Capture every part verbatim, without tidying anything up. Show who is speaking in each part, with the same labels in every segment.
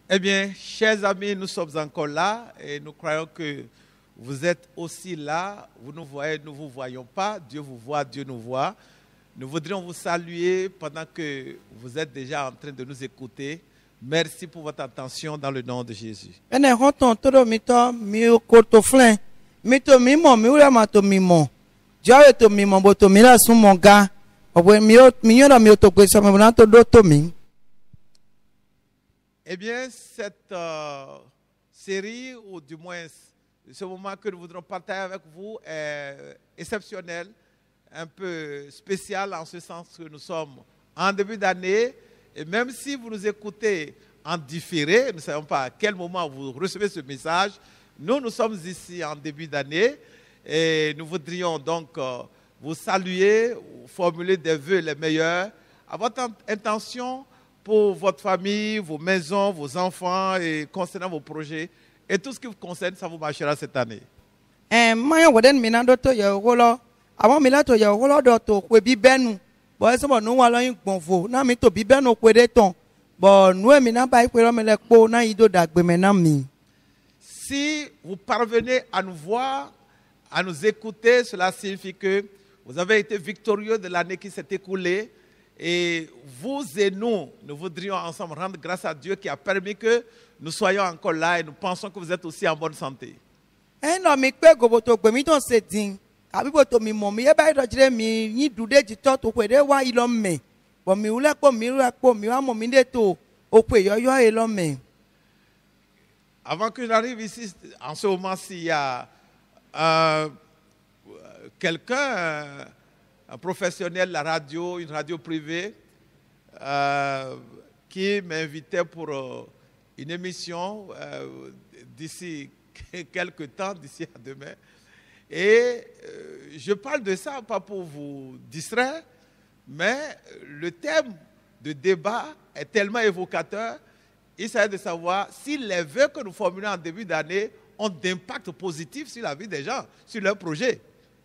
Speaker 1: Eh bien, chers amis, nous sommes encore là et nous croyons que vous êtes aussi là. Vous nous voyez, nous ne vous voyons pas. Dieu vous voit, Dieu nous voit. Nous voudrions vous saluer pendant que vous êtes déjà en train de nous écouter. Merci pour votre attention dans le nom de Jésus. Eh bien, cette euh, série, ou du moins ce moment que nous voudrons partager avec vous, est exceptionnel, un peu spécial en ce sens que nous sommes en début d'année. Et même si vous nous écoutez en différé, nous ne savons pas à quel moment vous recevez ce message, nous, nous sommes ici en début d'année et nous voudrions donc euh, vous saluer, vous formuler des vœux les meilleurs à votre intention pour votre famille, vos maisons, vos enfants et concernant vos projets. Et tout ce qui vous concerne, ça vous marchera cette année. Si vous parvenez à nous voir, à nous écouter, cela signifie que vous avez été victorieux de l'année qui s'est écoulée. Et vous et nous, nous voudrions ensemble rendre grâce à Dieu qui a permis que nous soyons encore là et nous pensons que vous êtes aussi en bonne santé. Avant que j'arrive ici, en ce moment-ci, il y a euh, quelqu'un... un professionnel de la radio, une radio privée, euh, qui m'invitait pour euh, une émission euh, d'ici quelques temps, d'ici à demain. Et euh, je parle de ça, pas pour vous distraire, mais le thème de débat est tellement évocateur. Il s'agit de savoir si les vœux que nous formulons en début d'année ont d'impact positif sur la vie des gens, sur leurs projets.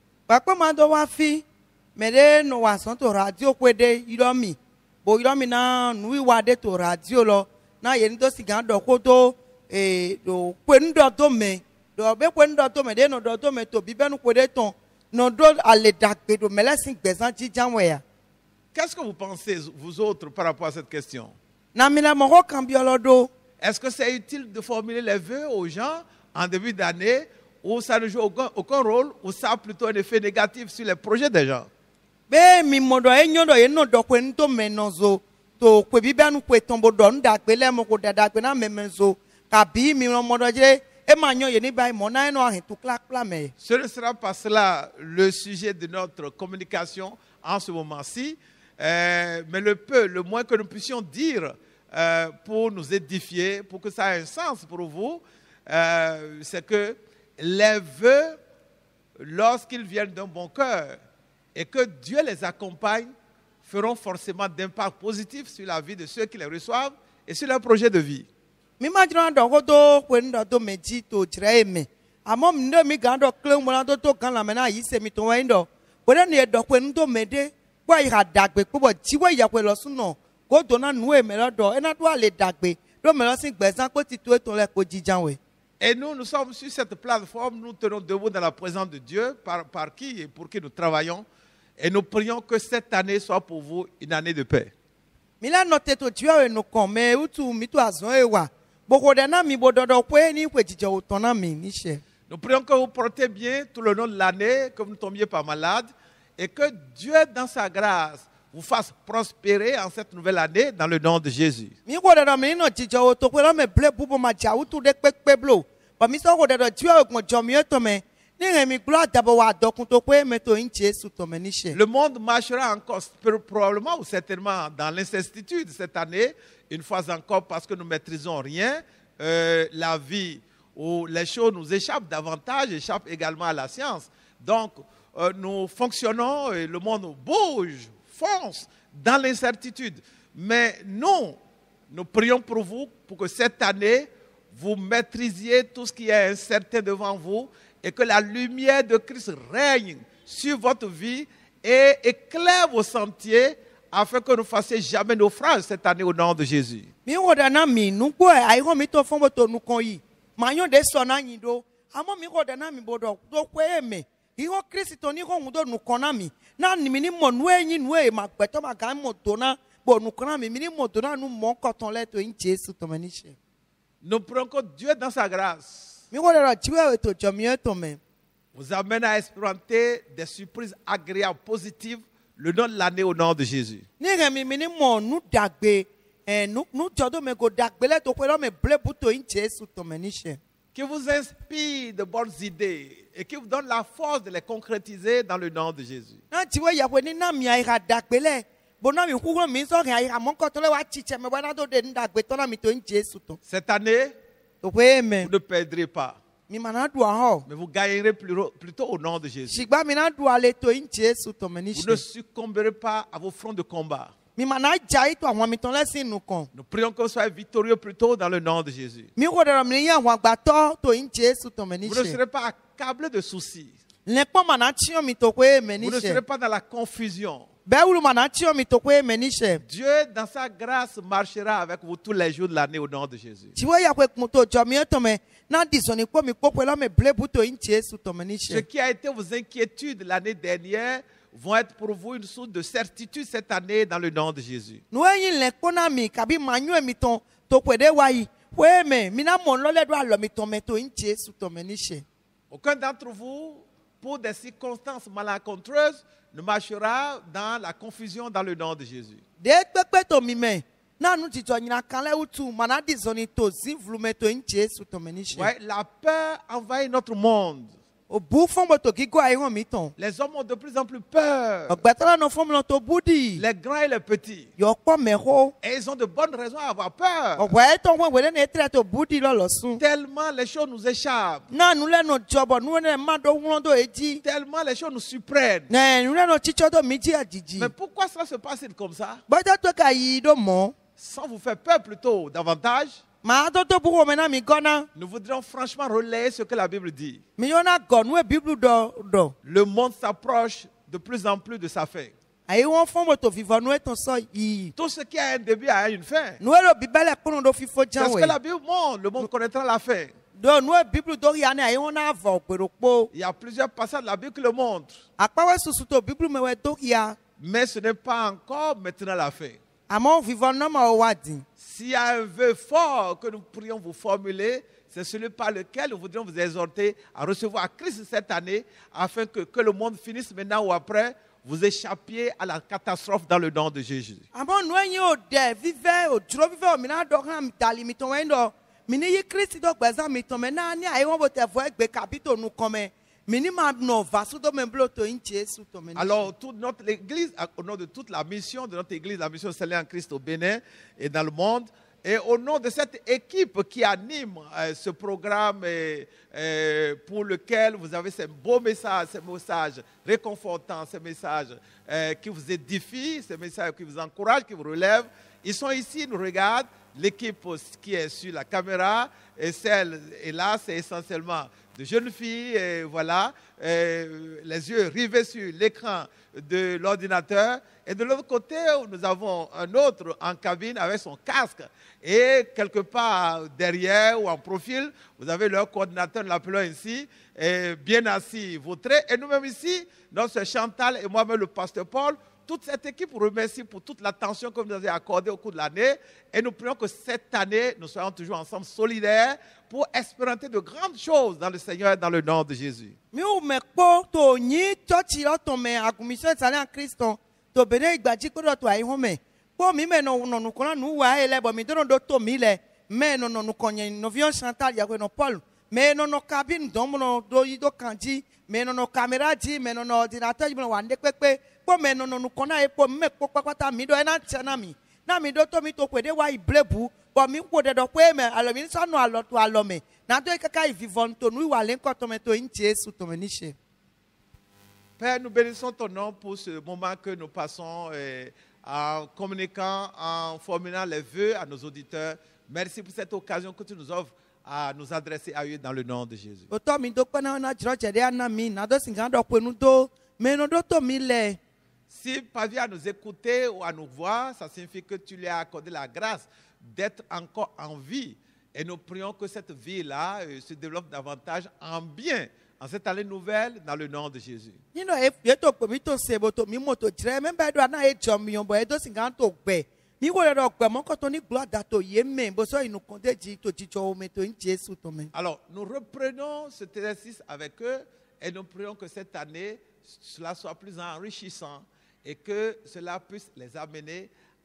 Speaker 2: Mede no wason to radio kwede iromi bo iromi na nui wade to radio lo na yen to sigan do ko to e do kwendo to me do be kwendo to me de no do to me to bibenu kwede ton no do ale dagbe do melesin gbezan jijan we ya.
Speaker 1: Qu'est-ce que vous pensez vous autres par rapport à cette question?
Speaker 2: Na mi la mo ko kan bi olodo.
Speaker 1: Est-ce que c'est utile de formuler les vœux aux gens en début d'année ou ça ne joue aucun, aucun rôle ou ça a plutôt un effet négatif sur les projets des gens?
Speaker 2: Be mi modo enyodo eno do kwento menozo to kwe bibanu kwe tombo do nda pe le mo ko dada pe na memenzo ka bi mi modo je e ma nyo ye ni bai mo na eno ahin to clac pla me.
Speaker 1: Ce ne sera pas cela le sujet de notre communication en ce moment-ci, euh, mais le peu, le moins que nous puissions dire euh, pour nous édifier, pour que ça ait un sens pour vous, euh, c'est que les vœux, lorsqu'ils viennent d'un bon cœur, et que Dieu les accompagne, feront forcément d'impact positif sur la vie de ceux qui les reçoivent et sur leur projet de vie. Et nous, nous sommes sur cette plateforme, nous tenons debout dans la présence de Dieu, par, par qui et pour qui nous travaillons. Et nous prions que cette année soit pour vous une année de paix. Nous prions que vous portez bien tout le long de l'année, que vous ne tombiez pas malade, et que Dieu, dans sa grâce, vous fasse prospérer en cette nouvelle année dans le nom de Jésus. Le monde marchera encore probablement ou certainement dans l'incertitude cette année, une fois encore parce que nous ne maîtrisons rien. Euh, la vie où les choses nous échappent davantage, échappent également à la science. Donc, euh, nous fonctionnons et le monde bouge, fonce dans l'incertitude. Mais nous, nous prions pour vous, pour que cette année, vous maîtrisiez tout ce qui est incertain devant vous et que la lumière de Christ règne sur votre vie et éclaire vos sentiers afin que nous ne fassions jamais naufrage cette année au nom de Jésus.
Speaker 2: mi wo da na mi nu ko e ai ho mi to fon bo to nu kon yi ma yon de so na yin do amo mi ko da na mi bo do do ko e me i ho Kristo ni ho hun do nu kon na mi na ni mi ni mo nu e yin nu e ma pe to ma ga mo to na bo nu kon na mi mi ni mo to na nu mo ko ton le to in Jesu to mani she.
Speaker 1: Nous prions que Dieu dans sa grâce
Speaker 2: Mi wo da ti we to jo mi e to me
Speaker 1: vous amène à expérimenter des surprises agréables, positives, le nom de l'année au nom de Jésus.
Speaker 2: ni re mi mi ni mo nu dagbe eh nu nu jo do me go dagbe le to pe lo me ble bu to in Jesu to mani she.
Speaker 1: Qui vous inspire de bonnes idées et qui vous donne la force de les concrétiser dans le nom de Jésus.
Speaker 2: Na ti we ya we ni na mi ai ra dagbe le bo na mi ku ko mi so rin ai ra mo ko to le wa chi che me wa na do de ndagbe to na mi to in Jesu to.
Speaker 1: Cette année,
Speaker 2: To pe me
Speaker 1: vous ne perdrez pas,
Speaker 2: mi mana du ho.
Speaker 1: mais vous gagnerez plus- plutôt au nom de Jésus.
Speaker 2: Shigba mi na du ale to in Jesu to mani
Speaker 1: Vous ne
Speaker 2: she.
Speaker 1: succomberez pas à vos fronts de combat.
Speaker 2: Mi mana ja ito awon mi ton le sin nu kon.
Speaker 1: Nous prions que vous soyez victorieux plutôt dans le nom de Jésus.
Speaker 2: Mi ko da mi yan awon agbato to in Jesu to mani
Speaker 1: Vous ne
Speaker 2: she.
Speaker 1: serez pas accablé de soucis.
Speaker 2: Le pon mana ti on mi to pe me ni
Speaker 1: Vous ne
Speaker 2: she.
Speaker 1: serez pas dans la confusion.
Speaker 2: Be wulu mana ti on mi to pe me ni she.
Speaker 1: Dieu, dans sa grâce, marchera avec vous tous les jours de l'année au nom de Jésus.
Speaker 2: Ti we ya pe kun to jo mi to me na disoni po mi po pe lo me ble bu to in Jesu to mani
Speaker 1: Ce
Speaker 2: she.
Speaker 1: qui a été vos inquiétudes l'année dernière vont être pour vous une source de certitude cette année dans le nom de Jésus.
Speaker 2: Nu yin le kona mi kabi manyu mi ton to pe de wa yi. We me mi na mo lo le do alo mi ton me to in Jesu to mani she.
Speaker 1: Aucun d'entre vous, pour des circonstances malencontreuses, ne marchera dans la confusion dans le nom de Jésus.
Speaker 2: De pepe to mi me na nu ti to nyina kan le utu mana disoni to zin vlu me to in Jesu to mani she.
Speaker 1: Ouais, la peur envahit notre monde.
Speaker 2: O bu fon bo to gigo ai won mi ton.
Speaker 1: Les hommes ont de plus en plus peur.
Speaker 2: Ogbetala no fon lo to budi.
Speaker 1: Les grands et les petits.
Speaker 2: Yo po me ho.
Speaker 1: Et ils ont de bonnes raisons à avoir peur.
Speaker 2: Ogwe ton won we ne tre to budi lo lo sun.
Speaker 1: Tellement les choses nous échappent.
Speaker 2: Na nu le no jobo nu ne ma do won do eji.
Speaker 1: Tellement les choses nous surprennent.
Speaker 2: Ne nu le no chicho do mi ji ajiji.
Speaker 1: Mais pourquoi ça se passe comme ça?
Speaker 2: Bojo to ka yi do mo.
Speaker 1: Sans vous faire peur plutôt davantage,
Speaker 2: Ma do to bu wo me na mi gona.
Speaker 1: nous voudrions franchement relayer ce que la Bible dit.
Speaker 2: Mi yo na go nu e Bible do do.
Speaker 1: Le monde s'approche de plus en plus de sa fin.
Speaker 2: Ai won fon bo to vivo nu e ton so yi.
Speaker 1: Tout ce qui a un début a une fin.
Speaker 2: Nu e lo bibele kono do fifo
Speaker 1: C'est ce
Speaker 2: jan
Speaker 1: que
Speaker 2: we.
Speaker 1: la Bible montre. Le monde connaîtra la fin.
Speaker 2: Do nu e Bible do ya ne ai won na vo peropo.
Speaker 1: Il y a plusieurs passages de la Bible qui le montrent.
Speaker 2: Apawe susu to Bible me we do ya.
Speaker 1: Mais ce n'est pas encore maintenant la fin.
Speaker 2: Amo vivo no ma o wadi.
Speaker 1: S'il y a un vœu fort que nous pourrions vous formuler, c'est celui par lequel nous voudrions vous exhorter à recevoir Christ cette année, afin que, que le monde finisse maintenant ou après, vous échappiez à la catastrophe dans le nom de Jésus.
Speaker 2: Amo nu enyi o de vive o dro vive o mi na do han mi tali mi ton we ndo. Mi ni yi Kristi do gbeza mi ton me na ni ai won bo te vo egbe kapito nu kon me. Mi ni ma no vasu do me blo to in Jesu to me.
Speaker 1: Alors, toute notre église, au nom de toute la mission de notre église, la mission Céleste en Christ au Bénin et dans le monde, et au nom de cette équipe qui anime euh, ce programme et, euh, pour lequel vous avez ces beaux messages, ces messages réconfortants, ces messages euh, qui vous édifient, ces messages qui vous encouragent, qui vous relèvent, ils sont ici, ils nous regardent. L'équipe qui est sur la caméra et celle, et là, c'est essentiellement de jeunes filles, et voilà, euh, les yeux rivés sur l'écran de l'ordinateur. Et de l'autre côté, nous avons un autre en cabine avec son casque. Et quelque part derrière ou en profil, vous avez leur coordinateur, nous l'appelons ainsi, et bien assis, vautré. Et nous-mêmes ici, notre Chantal et moi-même, le pasteur Paul, toute cette équipe vous remercie pour toute l'attention que vous nous avez accordée au cours de l'année. Et nous prions que cette année, nous soyons toujours ensemble solidaires pour espéranter de grandes choses dans le Seigneur, dans le nom de Jésus.
Speaker 2: Mi o me po to nyi church lo to me agumission sale en Christo. To bene igbaji ko do to ai ho me. Po mi me no no nu kola nu wa ele bo mi do no do to mi le. Me no no nu konye no vion Chantal ya ko no Paul. Me no no cabine do no do yi do kanji. Me no no camera ji, me no no ordinateur ji mo wa nde pepe. Po me no no nu kona e po me po papata mi do e na chana mi. Na mi do to mi to kwede wa iblebu. Bo mi ko de do pe me alo mi sa no alo to alo me. Na do e kaka i vivon to nu wa len ko to me to in Jesu to me ni she.
Speaker 1: Père, nous bénissons ton nom pour ce moment que nous passons euh, en communiquant, en formulant les vœux à nos auditeurs. Merci pour cette occasion que tu nous offres à nous adresser à eux dans le nom de Jésus.
Speaker 2: Oto mi do pena na jro jede ana mi na do singa do penu do me no do to mi le
Speaker 1: S'il parvient à nous écouter ou à nous voir, ça signifie que tu lui as accordé la grâce d'être encore en vie. Et nous prions que cette vie-là euh, se développe davantage en bien, en cette année nouvelle, dans le nom de Jésus.
Speaker 2: Nino e yeto pe mi to se bo to mi mo to jire me ba do na e jo mi yon bo e do singa to gbe. Mi wo le do gbe mo ko to ni glo da to ye me bo so inu kon de ji to ji jo o me to in Jésus to me.
Speaker 1: Alors, nous reprenons cet exercice avec eux et nous prions que cette année, cela soit plus enrichissant et que cela puisse les amener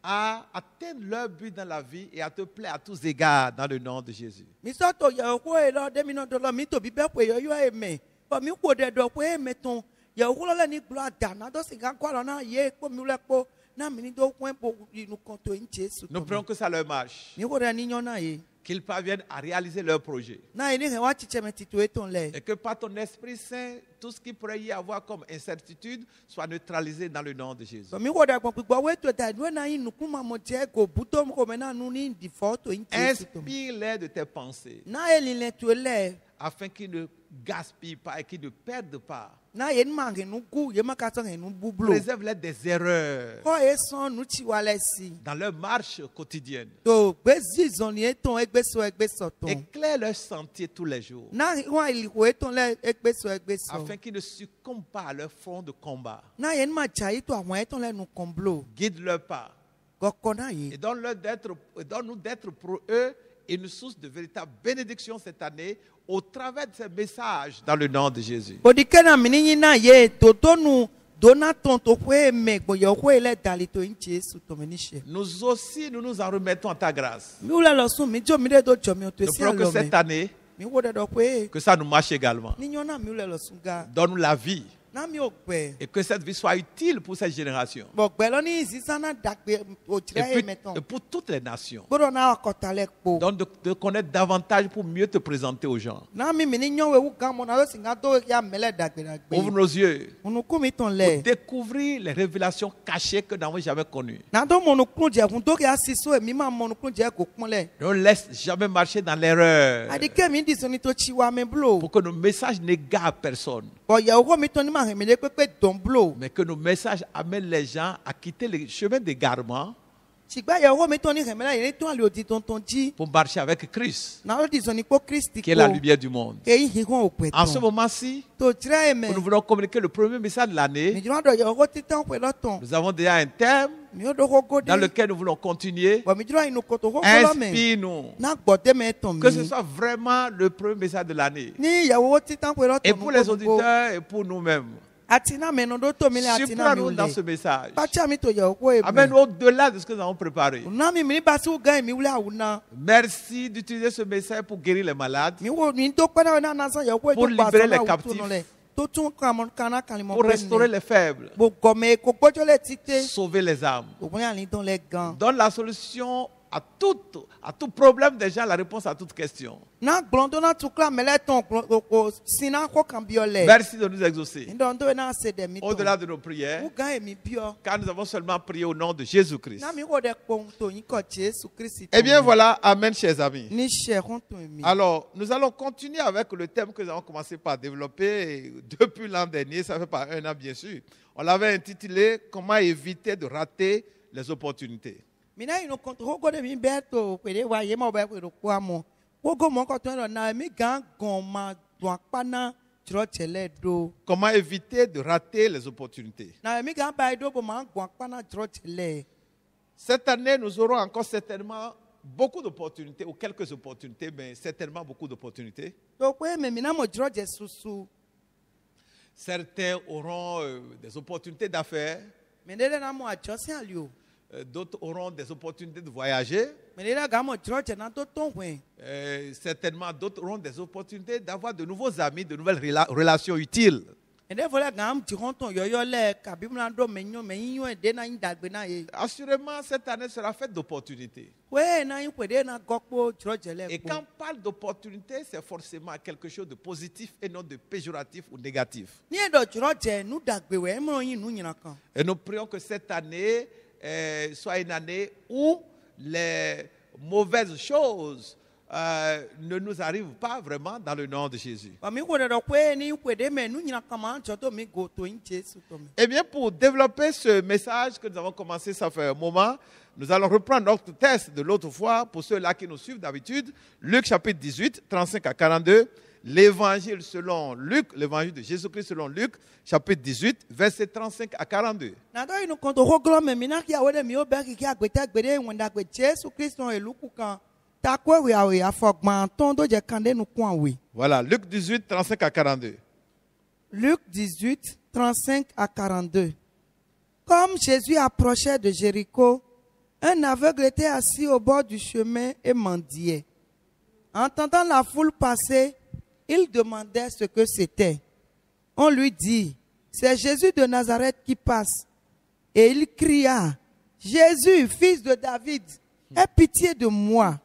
Speaker 1: à atteindre leur but dans la vie et à te plaire à tous égards dans le nom de Jésus.
Speaker 2: Mi so to ye ko e lo de mi no do lo mi to bi be ko yo yo e me. Bo mi ko de do ko e me ton ye ko lo le ni glo da na do singa ko lo na ye ko mi le ko na mi ni do ko bo inu kon to in Jésus.
Speaker 1: Nous prions que ça leur marche,
Speaker 2: Mi ko de ni nyon na ye.
Speaker 1: qu'ils parviennent à réaliser leur projet.
Speaker 2: Na e ni he wa chiche me titu e ton le.
Speaker 1: Et que par ton Esprit Saint, tout ce qui pourrait y avoir comme incertitude soit neutralisé dans le nom de Jésus.
Speaker 2: So mi ko da gbon gbogbo we to da do na yin nukun ma mo je go buto mo ko me na nu ni di photo in Jésus to me.
Speaker 1: Inspire-les de tes pensées
Speaker 2: Na e li le to le.
Speaker 1: afin qu'ils ne gaspillent pas et qu'ils ne perdent pas.
Speaker 2: Na ye ma nge nu gu ye ma ka so nge nu bublo.
Speaker 1: Préserve-les des erreurs
Speaker 2: Ko e son nu chi wa le si.
Speaker 1: dans leur marche quotidienne.
Speaker 2: To gbe zizon ni e ton e gbe so e gbe so ton.
Speaker 1: Éclaire leur sentier tous les jours
Speaker 2: Na wa ili ko e ton le e gbe so e gbe so.
Speaker 1: afin qu'ils ne succombent pas à leur front de combat.
Speaker 2: Na ye ma cha yi to awon e ton le nu komblo.
Speaker 1: Guide leur pas
Speaker 2: Goko na
Speaker 1: et
Speaker 2: ye.
Speaker 1: donne-leur d'être, donne-nous d'être pour eux une source de véritable bénédiction cette année au travers de ces messages dans le nom de Jésus.
Speaker 2: Odike na mi ni na ye to to nu donaton to ko e me gbo ye ko e le dali to in Jésus to me ni se.
Speaker 1: Nous aussi, nous nous en remettons à ta grâce.
Speaker 2: Mi wule lo sun mi jo mi de do jo mi o to
Speaker 1: Nous
Speaker 2: si
Speaker 1: prions que
Speaker 2: alo
Speaker 1: cette
Speaker 2: me.
Speaker 1: année,
Speaker 2: Mi wo de do ko e.
Speaker 1: que ça nous marche également.
Speaker 2: Ni nyon na mi wule lo sun ga.
Speaker 1: Donne-nous la vie
Speaker 2: Na mi o gbe.
Speaker 1: et que cette vie soit utile pour cette génération
Speaker 2: Bo gbe lo ni zizana dagbe o
Speaker 1: et,
Speaker 2: jire e
Speaker 1: puis-
Speaker 2: meton.
Speaker 1: et pour toutes les nations.
Speaker 2: Gboro na akota le po.
Speaker 1: Donc de, de connaître davantage pour mieux te présenter aux gens.
Speaker 2: Na mi mi ni nyon we wu gan mo na lo singa do ya mele dagbe
Speaker 1: Ouvre
Speaker 2: dagbe.
Speaker 1: nos yeux
Speaker 2: Unu ku mi ton
Speaker 1: pour
Speaker 2: le.
Speaker 1: découvrir les révélations cachées que nous n'avons jamais connues.
Speaker 2: Na do mo nu kun je kun do ya siso e mi ma mo nu kun je ko kun le.
Speaker 1: Ne nous laisse jamais marcher dans l'erreur
Speaker 2: Adike mi di so ni to chi wa me blo.
Speaker 1: pour que nos messages n'égarent personne,
Speaker 2: Bo ya wo mi ton ni ma he mi le pepe don blo.
Speaker 1: mais que nos messages amènent les gens à quitter le chemin d'égarement
Speaker 2: Sigba ya wo mi ton ni he me la ye ton ali odi ton ton ji.
Speaker 1: pour marcher avec Christ,
Speaker 2: Na lo di so ni ko Christi
Speaker 1: qui est la
Speaker 2: ko.
Speaker 1: lumière du monde.
Speaker 2: E yi hon o pe
Speaker 1: En ce
Speaker 2: ton.
Speaker 1: moment-ci,
Speaker 2: To jire e me.
Speaker 1: nous voulons communiquer le premier message de
Speaker 2: Mi
Speaker 1: l'année.
Speaker 2: jira do ya wo titan pe lo ton.
Speaker 1: Nous avons déjà un thème
Speaker 2: Mi o do ko gode.
Speaker 1: dans lequel nous voulons continuer.
Speaker 2: Bo mi jira inu ko to ko lo me.
Speaker 1: Inspire-nous.
Speaker 2: Na gbode me ton
Speaker 1: Que ce
Speaker 2: mi.
Speaker 1: soit vraiment le premier message de l'année.
Speaker 2: Ni ya wo titan pe lo ton.
Speaker 1: Et pour les auditeurs et pour nous-mêmes.
Speaker 2: Atina me no do to mi le atina mi
Speaker 1: Surprends-nous
Speaker 2: o
Speaker 1: dans ce
Speaker 2: le.
Speaker 1: message.
Speaker 2: Pacha mi to ya ko e me.
Speaker 1: Amène-nous au-delà de ce que nous avons préparé.
Speaker 2: Na mi mi ba su gan mi wule awuna.
Speaker 1: Merci d'utiliser ce message pour guérir les malades,
Speaker 2: Mi wo mi to pe na na na san ya ko e
Speaker 1: Pour
Speaker 2: to ba
Speaker 1: libérer
Speaker 2: san
Speaker 1: les
Speaker 2: na wu
Speaker 1: captifs.
Speaker 2: tu no le. To tun kan mo kana kan mo
Speaker 1: pour
Speaker 2: pe
Speaker 1: restaurer
Speaker 2: ni.
Speaker 1: les faibles,
Speaker 2: Bo gome ko gbojo le tite.
Speaker 1: sauver les âmes.
Speaker 2: O bo ya ni don le gan.
Speaker 1: Donne la solution à tout, à tout problème des gens, la réponse à toute question.
Speaker 2: Na gblondo na tukla mele ton ko ko sina ko kan bi ole.
Speaker 1: Merci de nous exaucer.
Speaker 2: Ndo ndo na se de mi ton.
Speaker 1: Au-delà de nos prières,
Speaker 2: Wu gan e mi bio.
Speaker 1: car nous avons seulement prié au nom de Jésus-Christ.
Speaker 2: Na mi wo de ko to yin ko Jesu Christi.
Speaker 1: Eh bien voilà, Amen, chers amis.
Speaker 2: Ni che kon to mi.
Speaker 1: Alors, nous allons continuer avec le thème que nous avons commencé par développer depuis l'an dernier, ça fait pas un an bien sûr. On l'avait intitulé « Comment éviter de rater les opportunités ».
Speaker 2: Mina ino kon to ko de mi be to pe de wa ye mo be ko do ko amo. Wo go mo ko to ro na mi gan gon ma do apana jro chele do.
Speaker 1: Comment éviter de rater les opportunités.
Speaker 2: Na mi gan ba do bo ma gon apana jro chele.
Speaker 1: Cette année, nous aurons encore certainement beaucoup d'opportunités, ou quelques opportunités, mais certainement beaucoup d'opportunités.
Speaker 2: To ko me mi na mo jro je susu.
Speaker 1: Certains auront euh, des opportunités d'affaires,
Speaker 2: Me de na mo ajosin alio.
Speaker 1: euh, d'autres auront des opportunités de voyager,
Speaker 2: Me de ga mo jro je na to ton wen.
Speaker 1: euh, certainement d'autres auront des opportunités d'avoir de nouveaux amis, de nouvelles rela- relations utiles.
Speaker 2: Me de vola ga am ji kon ton yo yo le ka bi na do me nyo me yin e de na yin dagbe na ye.
Speaker 1: Assurément, cette année sera faite d'opportunités.
Speaker 2: We na yin pe de na gokpo jro je le.
Speaker 1: Et quand on parle d'opportunités, c'est forcément quelque chose de positif et non de péjoratif ou négatif.
Speaker 2: Ni e do jro je nu dagbe we mo yin nu yin kan.
Speaker 1: Et nous prions que cette année euh, soit une année où les mauvaises choses euh, ne nous arrive pas vraiment dans le nom de Jésus.
Speaker 2: Ba mi ko do kwe ni kwe de me nu nyina kama ncho to mi go to in Jésus to me.
Speaker 1: Eh bien, pour développer ce message que nous avons commencé, ça fait un moment, nous allons reprendre notre texte de l'autre fois, pour ceux-là qui nous suivent d'habitude, Luc chapitre dix-huit, trente-cinq à quarante-deux, l'évangile selon Luc, l'évangile de Jésus-Christ selon Luc, chapitre dix-huit, versets trente-cinq à quarante-deux.
Speaker 2: Na do inu kon to ho glo me mi na ki awede mi o be ki ki agbete gbede wonda gbe Jésus Christ on eluku kan ta kwe wi awe afogban ton do je kande nu kwa wi.
Speaker 1: Voilà, Luc dix-huit, trente-cinq à quarante-deux.
Speaker 2: Luc dix-huit, trente-cinq à quarante-deux. Comme Jésus approchait de Jéricho, un aveugle était assis au bord du chemin et mendiait. Entendant la foule passer, il demandait ce que c'était. On lui dit, c'est Jésus de Nazareth qui passe. Et il cria, Jésus, fils de David, aie pitié de moi.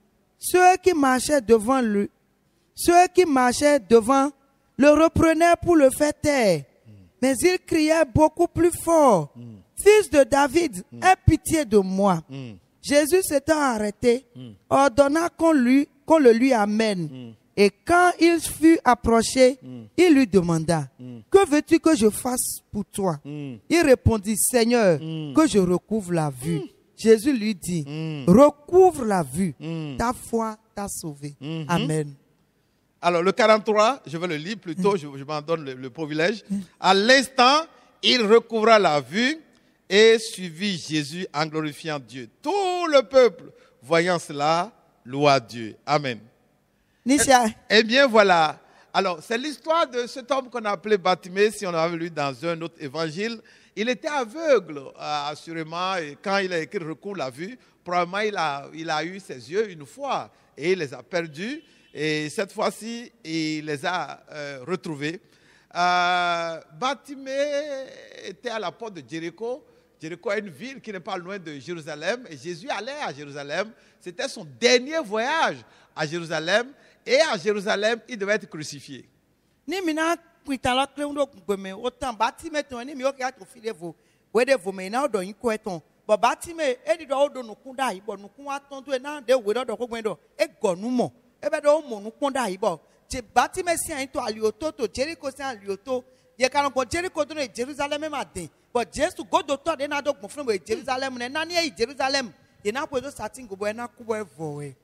Speaker 2: Ceux qui marchaient devant lui, ceux qui marchaient devant le reprenaient pour le faire taire. Mais il criait beaucoup plus fort, fils de David, aie pitié de moi. Jésus s'étant arrêté, ordonna qu'on lui, qu'on le lui amène. Et quand il fut approché, il lui demanda, que veux-tu que je fasse pour toi? Il répondit, Seigneur, que je recouvre la vue. Jésus lui dit, recouvre la vue, ta foi t'a sauvé. Amen.
Speaker 1: Alors, le quarante-trois, je vais le lire plutôt, je, je m'en donne le, le privilège. À l'instant, il recouvra la vue et suivit Jésus en glorifiant Dieu. Tout le peuple, voyant cela, loua Dieu. Amen. Eh, eh bien, voilà. Alors, c'est l'histoire de cet homme qu'on a appelé Bartimée, si on avait lu dans un autre évangile. Il était aveugle, euh, assurément, et quand il a écrit « recouvre la vue », probablement il a, il a eu ses yeux une fois et il les a perdus. Et cette fois-ci, il les a euh, retrouvés. Euh, Bartimée était à la porte de Jéricho. Jéricho est une ville qui n'est pas loin de Jérusalem. Et Jésus allait à Jérusalem. C'était son dernier voyage à Jérusalem. Et à Jérusalem, il devait être crucifié.
Speaker 2: Ni mina kuitala kleundo gbeme otan Bartimée ton ni mi o ka to file vo. We de vo me na odo yin ko eton. But Bartimée e di do odo nukun da yi bo nukun wa ton to e na de we do do ko gben do e gonu mo. Ebe do mo nukun da yi bo. Je Bartimée si an to alioto to Jericho si an alioto. Ye kan ko Jericho do e Jerusalem ma den. But Jesus go do to de na do gbon fun e Jerusalem ne na ni e Jerusalem. Ye na ko do satin go bo e na ku bo e vo e.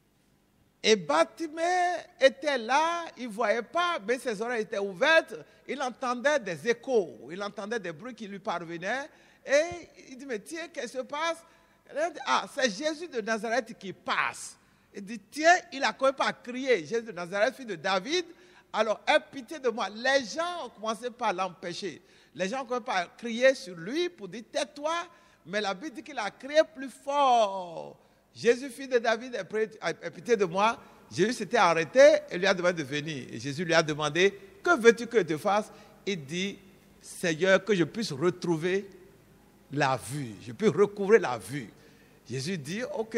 Speaker 1: Et Bartimée était là, il ne voyait pas, mais ses oreilles étaient ouvertes. Il entendait des échos, il entendait des bruits qui lui parvenaient. Et il dit, mais tiens, qu'est-ce qui se passe? Il dit, ah, c'est Jésus de Nazareth qui passe. Il dit, tiens, il a quand même pas crié, Jésus de Nazareth, fils de David. Alors, aie pitié de moi. Les gens ont commencé par l'empêcher. Les gens ont commencé par crier sur lui pour dire, tais-toi. Mais la Bible dit qu'il a crié plus fort. Jésus, fils de David, aie pitié de moi. Jésus s'était arrêté et lui a demandé de venir. Et Jésus lui a demandé, que veux-tu que je te fasse? Il dit, Seigneur, que je puisse retrouver la vue. Je peux recouvrer la vue. Jésus dit, ok,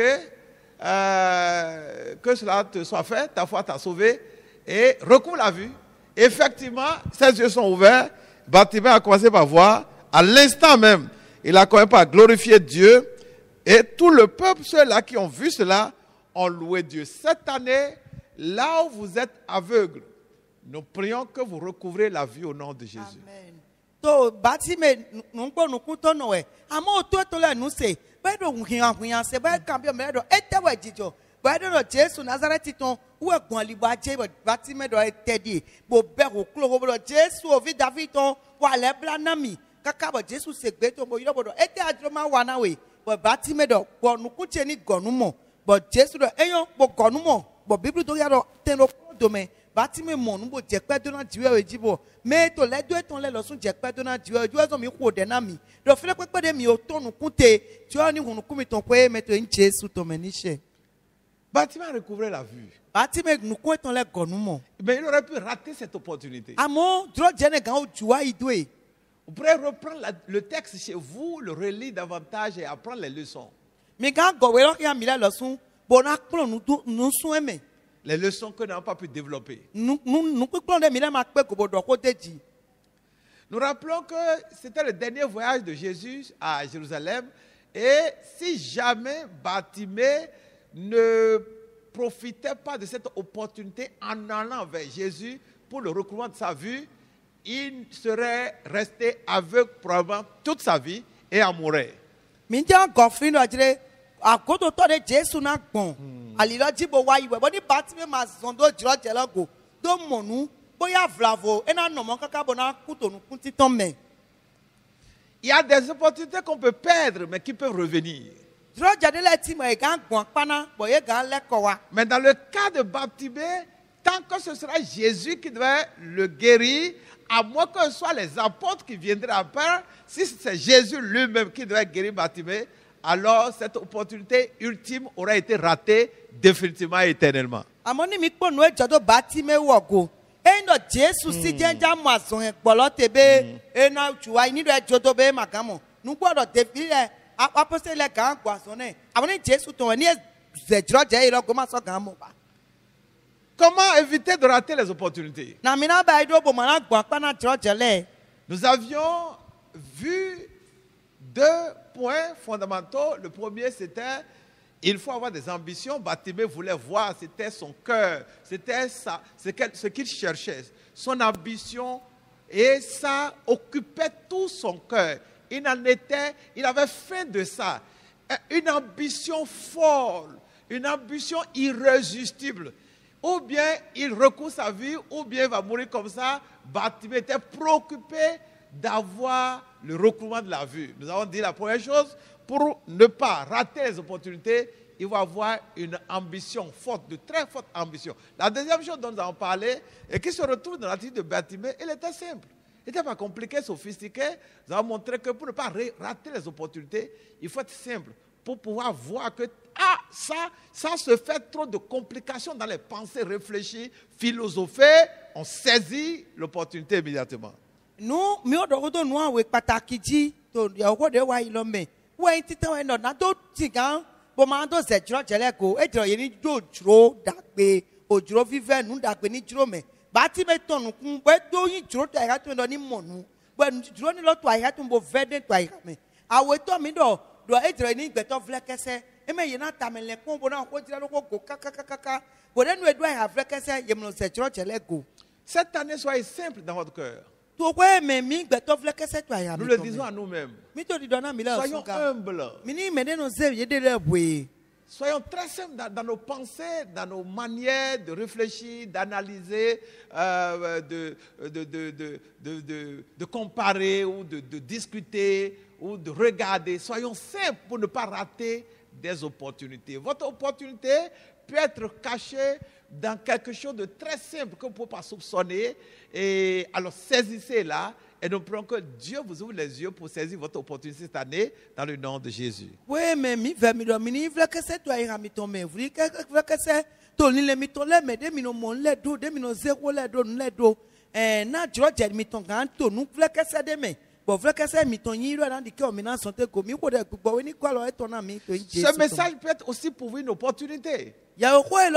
Speaker 1: euh, que cela te soit fait, ta foi t'a sauvé. Et recouvre la vue. Effectivement, ses yeux sont ouverts. Bartimée a commencé par voir. À l'instant même, il a commencé par glorifier Dieu. Et tout le peuple, ceux-là qui ont vu cela, ont loué Dieu. Cette année, là où vous êtes aveugles, nous prions que vous recouvrez la vue au nom de Jésus. Amen.
Speaker 2: To Bartimée nous ko nous kuto no e. Amo to to le nu se. Ba do hian hian se ba kan bi me do e te wa jijo. Ba do no Jésus Nazareth ton ou e gon li ba je Bartimée do e te di. Bo be ko klo ko do Jésus o vi David ton wa le blanami. Kaka bo Jésus se gbe to bo yo bo do e te adro ma wa na we. But Bartimée do ko nuku cheni gonu mo but Jesus do eyan bo gonu mo but Bible do ya do ten do do me Bartimée mo nu bo je pe do na jiwe we jibo me to le do eton le lo sun je pe do na jiwe ju ezo mi ku de na mi do fele pe pe de mi o to nuku te ti o ni hunuku mi ton pe me to in Jesus to me ni se.
Speaker 1: Bartimée a recouvré la vue.
Speaker 2: Bartimée nuku eton le gonu mo.
Speaker 1: Mais il aurait pu rater cette opportunité.
Speaker 2: Amo dro jene gan o juwa idwe.
Speaker 1: Vous pourrez reprendre la, le texte chez vous, le relire davantage et apprendre les leçons.
Speaker 2: Les
Speaker 1: leçons que nous n'avons pas pu développer.
Speaker 2: Nous
Speaker 1: rappelons que c'était le dernier voyage de Jésus à Jérusalem. Et si jamais Bartimée ne profitait pas de cette opportunité en allant vers Jésus pour le recouvrement de sa vue, il serait resté aveugle probablement toute sa vie et en mourrait.
Speaker 2: Minja gofin do jire akoto to de Jesu na gbon alilo jibo wa iwe bo ni Bartimaeus ma zondo jiro jelo go do monu boya vlavo ena no mo kaka bona kutonu kuntiton me.
Speaker 1: Il y a des opportunités qu'on peut perdre mais qui peuvent revenir.
Speaker 2: Jiro jade le ti mo e gan gbon pana boye gan leko wa.
Speaker 1: Mais dans le cas de Bartimée, tant que ce sera Jésus qui devait le guérir, à moins que ce soit les apôtres qui viendraient après, si c'est Jésus lui-même qui devait guérir Bartimée, alors cette opportunité ultime aurait été ratée définitivement et éternellement.
Speaker 2: Amoni mi po no e jodo Bartimaeus wo go. E no Jesu si jenja mo azon e gbolo tebe e na juwa ni do e jodo be magamo. Nu gbodo defi e apostole gan gbo azon e. Amoni Jesu to ni e jiro je iro go ma so gan mo ba.
Speaker 1: Comment éviter de rater les opportunités? Nous avions vu deux points fondamentaux. Le premier, c'était il faut avoir des ambitions. Bartimée voulait voir, c'était son cœur, c'était ça, ce qu'il cherchait. Son ambition, et ça occupait tout son cœur. Il en était, il avait faim de ça. Une ambition folle, une ambition irrésistible. Ou bien il recourt sa vie, ou bien il va mourir comme ça. Bartimée était préoccupé d'avoir le recouvrement de la vue. Nous avons dit la première chose, pour ne pas rater les opportunités, il va avoir une ambition forte, de très forte ambition. La deuxième chose dont nous avons parlé, et qui se retrouve dans l'attitude de Bartimée, elle était simple. Il n'était pas compliqué, sophistiqué. Nous avons montré que pour ne pas rater les opportunités, il faut être simple. Pour pouvoir voir que ah, ça, ça se fait trop de complications dans les pensées réfléchies, philosophées, on saisit l'opportunité immédiatement.
Speaker 2: Nous, nous avons nous avec patakiji, to yoko de wa ilome. Wa intita wa no na do tigan, bo ma do se jiro jele ko, e jiro yini do jiro dagbe, o jiro vive nu dagbe ni jiro me. Bartimée tonu kun, bo do yin jiro to aya to ndo ni monu. Bo jiro ni lo to aya to bo vede to aya me. Awe to mi do do e jiro ni gbeto vlekese. Eme yena tamele kon bona ko jira ko go kaka kaka. Bo de nu e do aya vlekese yemno se jiro jele go.
Speaker 1: Cette année, soyez simple dans votre cœur. Nous le disons à nous-mêmes. Soyons humbles. Soyons très simples dans, dans nos pensées, dans nos manières de réfléchir, d'analyser, euh, de, de, de, de, de, de, de comparer ou de, de discuter ou de regarder. Soyons simples pour ne pas rater des opportunités. Votre opportunité peut être cachée dans quelque chose de très simple que vous ne pouvez pas soupçonner. Et alors saisissez-la et nous prions que Dieu vous ouvre les yeux pour saisir votre opportunité cette année dans le nom de Jésus. Oui, mais mi veut mi domini veut que c'est toi ira mi tomber. Vous que que c'est toi ni le mi tomber mais de mi no mon le do de mi no zéro le do le do. Eh na George mi ton gan to nous veut que c'est de me. Bon veut que c'est mi ton yiro dans di que mi na santé ko mi ko de gbo ni ko lo e ton na mi to Jésus. Ce message peut être aussi pour vous une opportunité. Et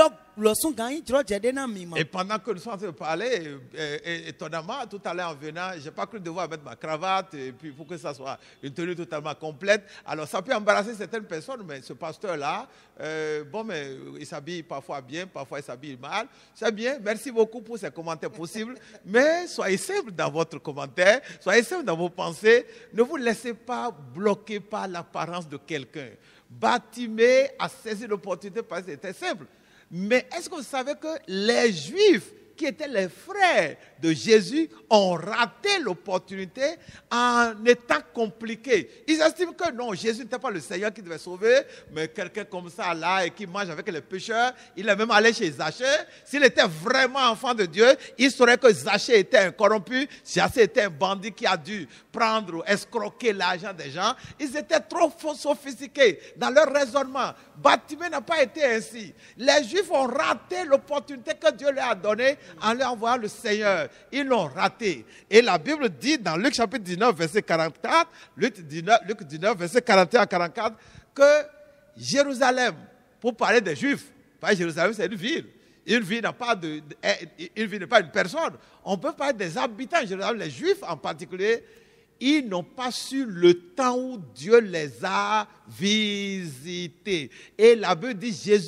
Speaker 1: pendant que nous sommes en train de parler, étonnamment, tout à l'heure en venant, je n'ai pas cru devoir mettre ma cravate et puis pour que ça soit une tenue totalement complète. Alors ça peut embarrasser certaines personnes, mais ce pasteur-là, euh, bon, mais il s'habille parfois bien, parfois il s'habille mal. C'est bien, merci beaucoup pour ces commentaires possibles, mais soyez simple dans votre commentaire, soyez simple dans vos pensées, ne vous laissez pas bloquer par l'apparence de quelqu'un. Bartimée a saisi l'opportunité parce que c'était simple. Mais est-ce que vous savez que les Juifs, qui étaient les frères de Jésus, ont raté l'opportunité en étant compliqués? Ils estiment que non, Jésus n'était pas le Seigneur qui devait sauver, mais quelqu'un comme ça là et qui mange avec les pécheurs. Il est même allé chez Zachée. S'il était vraiment enfant de Dieu, il saurait que Zachée était un corrompu. Zachée était un bandit qui a dû prendre ou escroquer l'argent des gens. Ils étaient trop sophistiqués dans leur raisonnement. Bartimée n'a pas été ainsi. Les Juifs ont raté l'opportunité que Dieu leur a donnée en leur envoyant le Seigneur. Ils l'ont raté. Et la Bible dit dans Luc chapitre dix-neuf, verset quarante-quatre, Luc dix-neuf, Luc dix-neuf, verset quarante et un à quarante-quatre, que Jérusalem, pour parler des Juifs, pas Jérusalem, c'est une ville. Une ville n'a pas de, une ville n'est pas une personne. On peut parler des habitants de Jérusalem, les Juifs en particulier. Ils n'ont pas su le temps où Dieu les a visités. Et la Bible dit Jésus a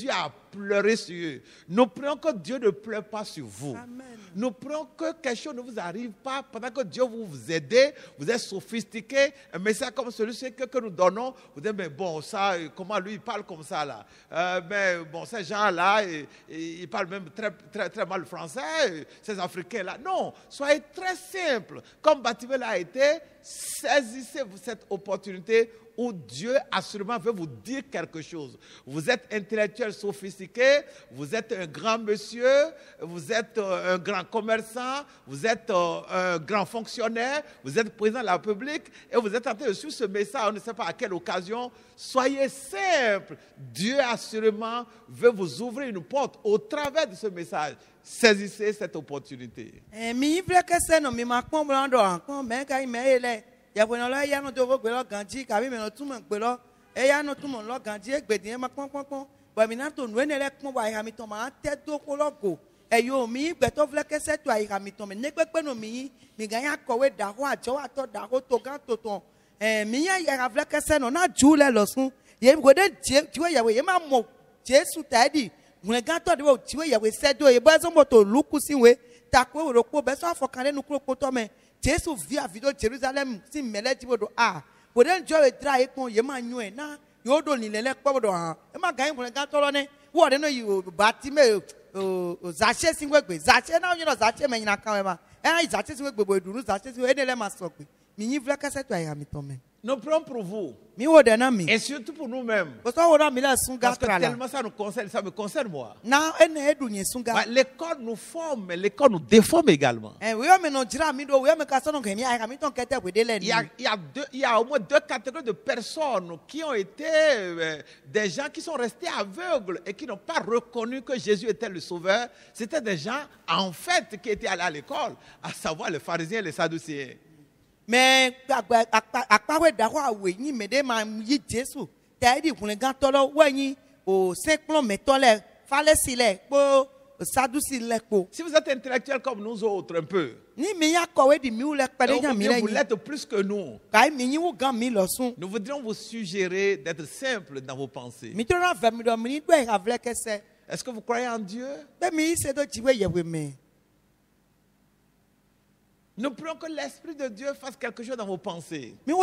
Speaker 1: pleurer sur eux. Nous prions que Dieu ne pleure pas sur vous.
Speaker 2: Amen.
Speaker 1: Nous prions que quelque chose ne vous arrive pas pendant que Dieu vous, vous aide, vous êtes sophistiqué. Un message comme celui-ci que, que nous donnons, vous dites, mais bon, ça, comment lui il parle comme ça là euh, mais bon, ces gens-là, ils, ils parlent même très, très, très mal le français, ces Africains-là. Non, soyez très simple. Comme Bartimée l'a été, saisissez cette opportunité où Dieu assurément veut vous dire quelque chose. Vous êtes intellectuel sophistiqué, vous êtes un grand monsieur, vous êtes euh, un grand commerçant, vous êtes euh, un grand fonctionnaire, vous êtes président de la République et vous êtes en train de suivre ce message, on ne sait pas à quelle occasion. Soyez simple. Dieu assurément veut vous ouvrir une porte au travers de ce message. Saisissez cette opportunité.
Speaker 2: Mi vle ke se no mi ma pon blan do an kon men ka me ele. Ya bueno la ya no to go gbe lo ganji ka bi me no tun mo gbe lo. E ya no tun mo lo ganji e gbe din ma pon pon pon. Bo mi na to nu ene le pon wa ya mi to ma te do ko lo go. E yo mi gbe to vle ke se to ya mi to me ne gbe pe no mi mi ga ya kowe da ho ajo wa to da ho to gan to ton. Eh mi ya ya vle ke se no na ju le lo sun. Ye go de ti we ya we ye ma mo Jesu tadi. Mwen gato de wo tiwe ya we sedo e bo so moto luku siwe takwe wo ko be so afokane nu kro poto me Jesu via video Jerusalem si mele ti bodo ah bo den jo we dra e pon ye ma nyu e na yo do ni lele po bodo han e ma gan mwen gato lo ne wo de no you Bartimee o zache sinwe gbe zache na onye no zache me nyina kan we ma e zache sinwe gbe bo eduru zache sinwe e le ma so pe mi yin vle ka se to ya mi to me.
Speaker 1: Nous prions pour vous.
Speaker 2: Et
Speaker 1: surtout pour nous-mêmes.
Speaker 2: Parce que
Speaker 1: tellement ça nous concerne, ça me concerne moi.
Speaker 2: Bah,
Speaker 1: l'école nous forme, mais l'école nous déforme également. Il y, a, il, y a deux, il y a au moins deux catégories de personnes qui ont été euh, des gens qui sont restés aveugles et qui n'ont pas reconnu que Jésus était le Sauveur. C'était des gens, en fait, qui étaient allés à l'école, à savoir les pharisiens et les sadducéens.
Speaker 2: Mais akpawe dawa we ni mede ma yi Jesu tedi kun gan tolo we ni o cinq métole fallait sile po sadusi le po.
Speaker 1: Si vous êtes intellectuel comme nous autres un peu,
Speaker 2: ni mi ya kowe di mi u le pere jan mi le
Speaker 1: vous l'êtes plus que nous.
Speaker 2: Kai mi ni u gan mi lo sun.
Speaker 1: Nous voudrions vous suggérer d'être simple dans vos pensées.
Speaker 2: Mi to na va mi do mi do e avle kese.
Speaker 1: Est-ce que vous croyez en Dieu?
Speaker 2: Be mi se do jiwe yewe me.
Speaker 1: Nous prions que l'Esprit de Dieu fasse quelque chose dans vos pensées.
Speaker 2: Pour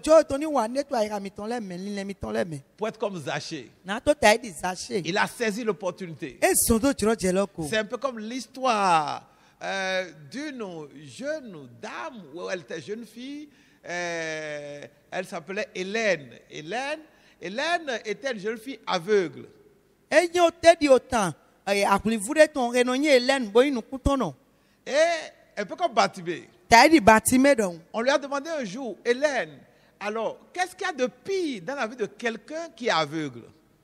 Speaker 1: être comme Zachée.
Speaker 2: Il
Speaker 1: a saisi l'opportunité. C'est un peu comme l'histoire euh, d'une jeune dame, où elle était jeune fille. Euh, elle s'appelait Hélène. Hélène. Hélène était une jeune fille aveugle. Et un peu comme Bartimée. On lui a demandé un jour, Hélène, alors, qu'est-ce qu'il y a de pire dans la vie de quelqu'un qui est aveugle?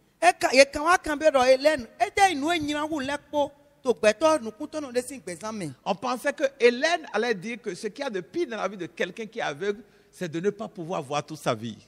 Speaker 1: On pensait que Hélène allait dire que ce qu'il y a de pire dans la vie de quelqu'un qui est aveugle, c'est de ne pas pouvoir voir toute sa vie.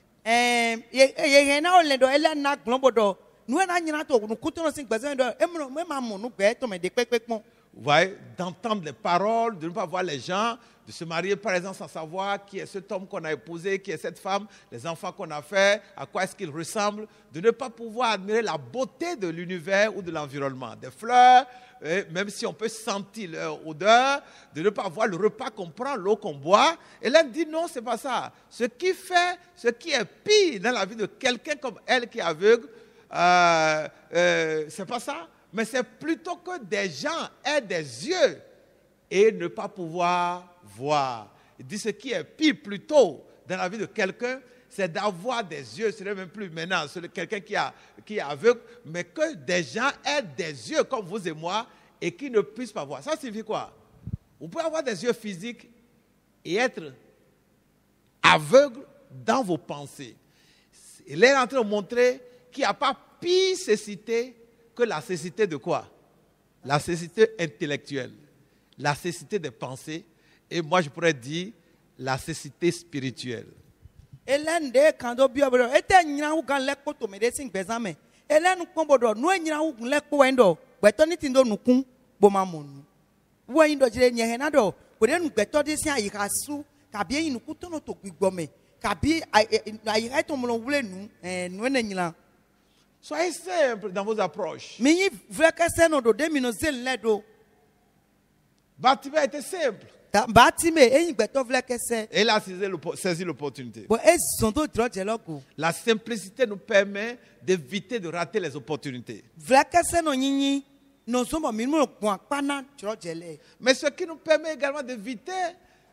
Speaker 1: Vous voyez, d'entendre les paroles, de ne pas voir les gens, de se marier par exemple sans savoir qui est cet homme qu'on a épousé, qui est cette femme, les enfants qu'on a fait, à quoi est-ce qu'ils ressemblent, de ne pas pouvoir admirer la beauté de l'univers ou de l'environnement, des fleurs, même si on peut sentir leur odeur, de ne pas voir le repas qu'on prend, l'eau qu'on boit. Et là, elle dit non, c'est pas ça. Ce qui fait, ce qui est pire dans la vie de quelqu'un comme elle qui est aveugle, euh, euh, c'est pas ça. Mais c'est plutôt que des gens aient des yeux et ne pas pouvoir voir. Il dit ce qui est pire plutôt dans la vie de quelqu'un, c'est d'avoir des yeux, ce n'est même plus maintenant quelqu'un qui, a, qui est aveugle, mais que des gens aient des yeux comme vous et moi et qui ne puissent pas voir. Ça signifie quoi? Vous pouvez avoir des yeux physiques et être aveugle dans vos pensées. Il est en train de montrer qu'il n'y a pas pire cécité que la cécité de quoi? La cécité intellectuelle, la cécité des pensées, et moi je pourrais dire la cécité spirituelle.
Speaker 2: Hélène de kando biobro ete nyina hu kan lekpo to me de sing bezame Hélène kombodo no nyina hu lekpo wendo gbeto ni tindo nukun bo mamonu wo yin do jire nye na do bo de nu gbeto de si ayika su kabi yin nukun to no to gbigbo me kabi ayika to mo wule nu eh nu ne nyina.
Speaker 1: Soyez simple dans vos approches.
Speaker 2: Mi vle kese no do de mi no zel le do.
Speaker 1: Bartimée était simple.
Speaker 2: Ta Bartimée eyin gbeto vle kese.
Speaker 1: Et il a saisi l'oppo- saisi l'opportunité.
Speaker 2: Bo e zondo dro je logo.
Speaker 1: La simplicité nous permet d'éviter de rater les opportunités.
Speaker 2: Vle kese no nyinyi no zombo mi mo gwan pana dro je le.
Speaker 1: Mais ce qui nous permet également d'éviter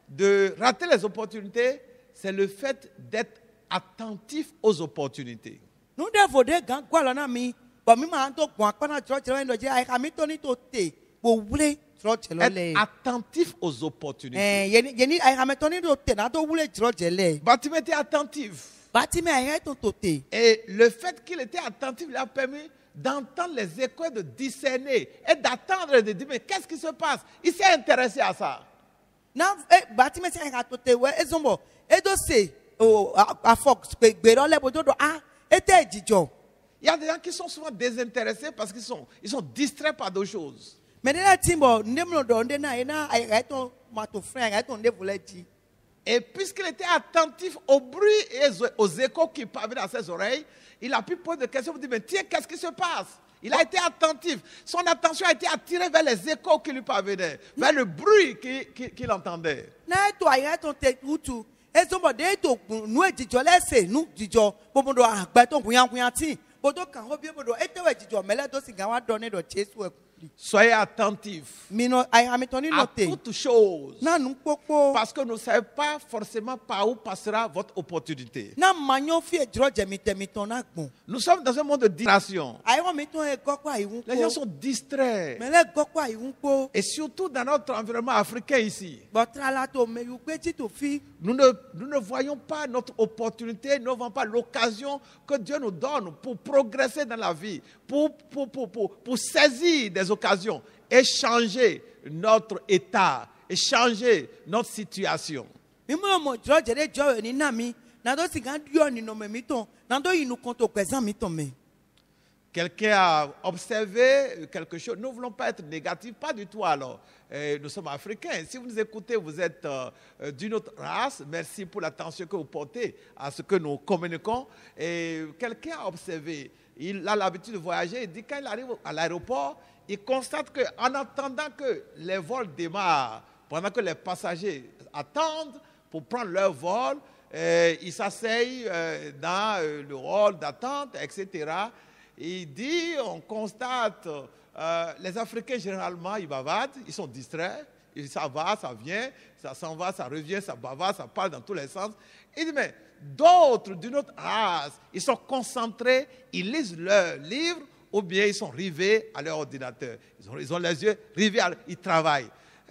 Speaker 1: de rater les opportunités, c'est le fait d'être attentif aux opportunités.
Speaker 2: Nu de vo de gan gwa lo na mi. Bo mi ma to gwan pana dro je lo je ai ka mi to ni to te. Bo wule dro je lo le.
Speaker 1: Être attentif aux opportunités.
Speaker 2: Eh yeni yeni ai ka mi to ni to te na to wule dro je le.
Speaker 1: Bartimée était attentif.
Speaker 2: Bartimée ai to to te.
Speaker 1: Et le fait qu'il était attentif lui a permis d'entendre les échos, de discerner et d'attendre et de dire, mais qu'est-ce qui se passe? Il s'est intéressé à ça.
Speaker 2: Na e Bartimée se ai ka to te we e zombo. E do se o a fox pe gbero le bo do do ah ete jijo.
Speaker 1: Il y a des gens qui sont souvent désintéressés parce qu'ils sont, ils sont distraits par d'autres choses.
Speaker 2: Mais na timbo ndemlo do nde na ina ai ka to ma to friend ai to nde vole ji.
Speaker 1: Et puisqu'il était attentif au bruit et aux échos qui parvenaient à ses oreilles, il a pu poser des questions pour dire, mais tiens, qu'est-ce qui se passe? Il a été attentif. Son attention a été attirée vers les échos qui lui parvenaient, vers le bruit qu'il qu'il- qu'il entendait.
Speaker 2: Na to ai to te utu. E zombo de to nu e jijo le se nu jijo bo bo do agba to buyan buyan ti. Bo do kan ho bi bo do ete we jijo mele do si gan wa do ne do Jesu e.
Speaker 1: Soyez attentifs
Speaker 2: Mi no ai ha mi to ni
Speaker 1: à
Speaker 2: no te.
Speaker 1: toutes choses.
Speaker 2: Na nu popo.
Speaker 1: Parce que vous ne savez pas forcément par où passera votre opportunité.
Speaker 2: Na manyo fi e jro je mi te mi ton na gbon.
Speaker 1: Nous sommes dans un monde de distraction.
Speaker 2: Ai won mi ton e goko ai wun
Speaker 1: Les gens
Speaker 2: ko.
Speaker 1: sont distraits.
Speaker 2: Mele goko ai wun ko.
Speaker 1: Et surtout dans notre environnement africain ici.
Speaker 2: Bo tra la to me yu gbe ti to fi.
Speaker 1: Nous ne, nous ne voyons pas notre opportunité, nous ne voyons pas l'occasion que Dieu nous donne pour progresser dans la vie, pour, pour, pour, pour, pour saisir des occasions et changer notre état, et changer notre situation.
Speaker 2: Mi mo mo jro je de jo ni na mi. Na do si gan dio ni no me mi ton. Na do inu kon to kwezan mi ton me.
Speaker 1: Quelqu'un a observé quelque chose. Nous ne voulons pas être négatifs, pas du tout alors. Euh, nous sommes africains. Si vous nous écoutez, vous êtes euh, euh, d'une autre race. Merci pour l'attention que vous portez à ce que nous communiquons. Et quelqu'un a observé. Il a l'habitude de voyager. Il dit quand il arrive à l'aéroport, il constate qu'en attendant que les vols démarrent, pendant que les passagers attendent pour prendre leur vol, euh, ils s'asseyent euh, dans euh, le hall d'attente, et cetera. Il dit, on constate, euh, les Africains généralement, ils bavardent, ils sont distraits, et ça va, ça vient, ça s'en va, ça revient, ça bavarde, ça parle dans tous les sens. Il dit, mais d'autres d'une autre race, ils sont concentrés, ils lisent leurs livres, ou bien ils sont rivés à leur ordinateur. Ils ont, ils ont les yeux rivés, à, ils travaillent.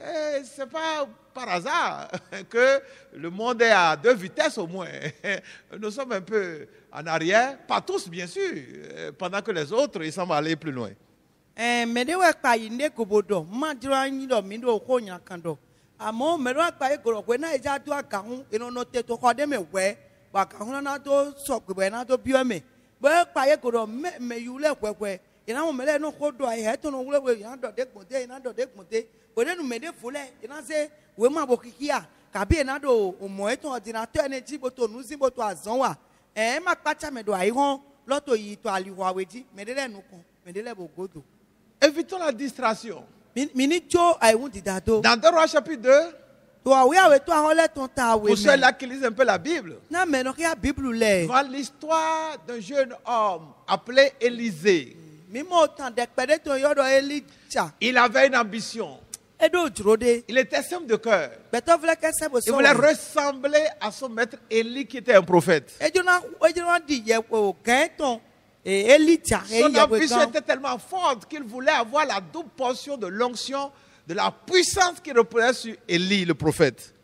Speaker 1: Ce n'est pas par hasard que le monde est à deux vitesses au moins. Nous sommes un peu en arrière, pas tous bien sûr, pendant que les autres, ils semblent aller plus loin.
Speaker 2: Eh me de we pa yi ne gobodo. Ma jro anyi do mi do ko nya kan do. Amo me ro pa e goro we na e ja do aka hu ino no te to ko de me we. Wa ka hu na do so gbe na do bi me. Bo pa e goro me me yu le kwekwe. Ina mo me le no ko do ai he to no wule we ina do de gbode ina do de gbode. Bo de nu me de fule ina se we ma bo kikia. Ka bi ina do o mo e to ordinateur ne ji bo to nu zi bo to azon wa. Eh ma pa cha me do ai hon lo to yi to ali wa we ji. Me de le nu kon. Me de le bo godo.
Speaker 1: Évitons la distraction.
Speaker 2: Dans
Speaker 1: Dans deux Rois chapitre deux, pour ceux-là qui lisent un peu la Bible,
Speaker 2: Bible.
Speaker 1: voit l'histoire d'un jeune homme appelé Élisée. Il avait une ambition. Il était simple de cœur. Il voulait ressembler à son maître Élie qui était un prophète. Son ambition était tellement forte qu'il voulait avoir la double portion de l'onction, de la puissance qui reposait sur Élie, le prophète.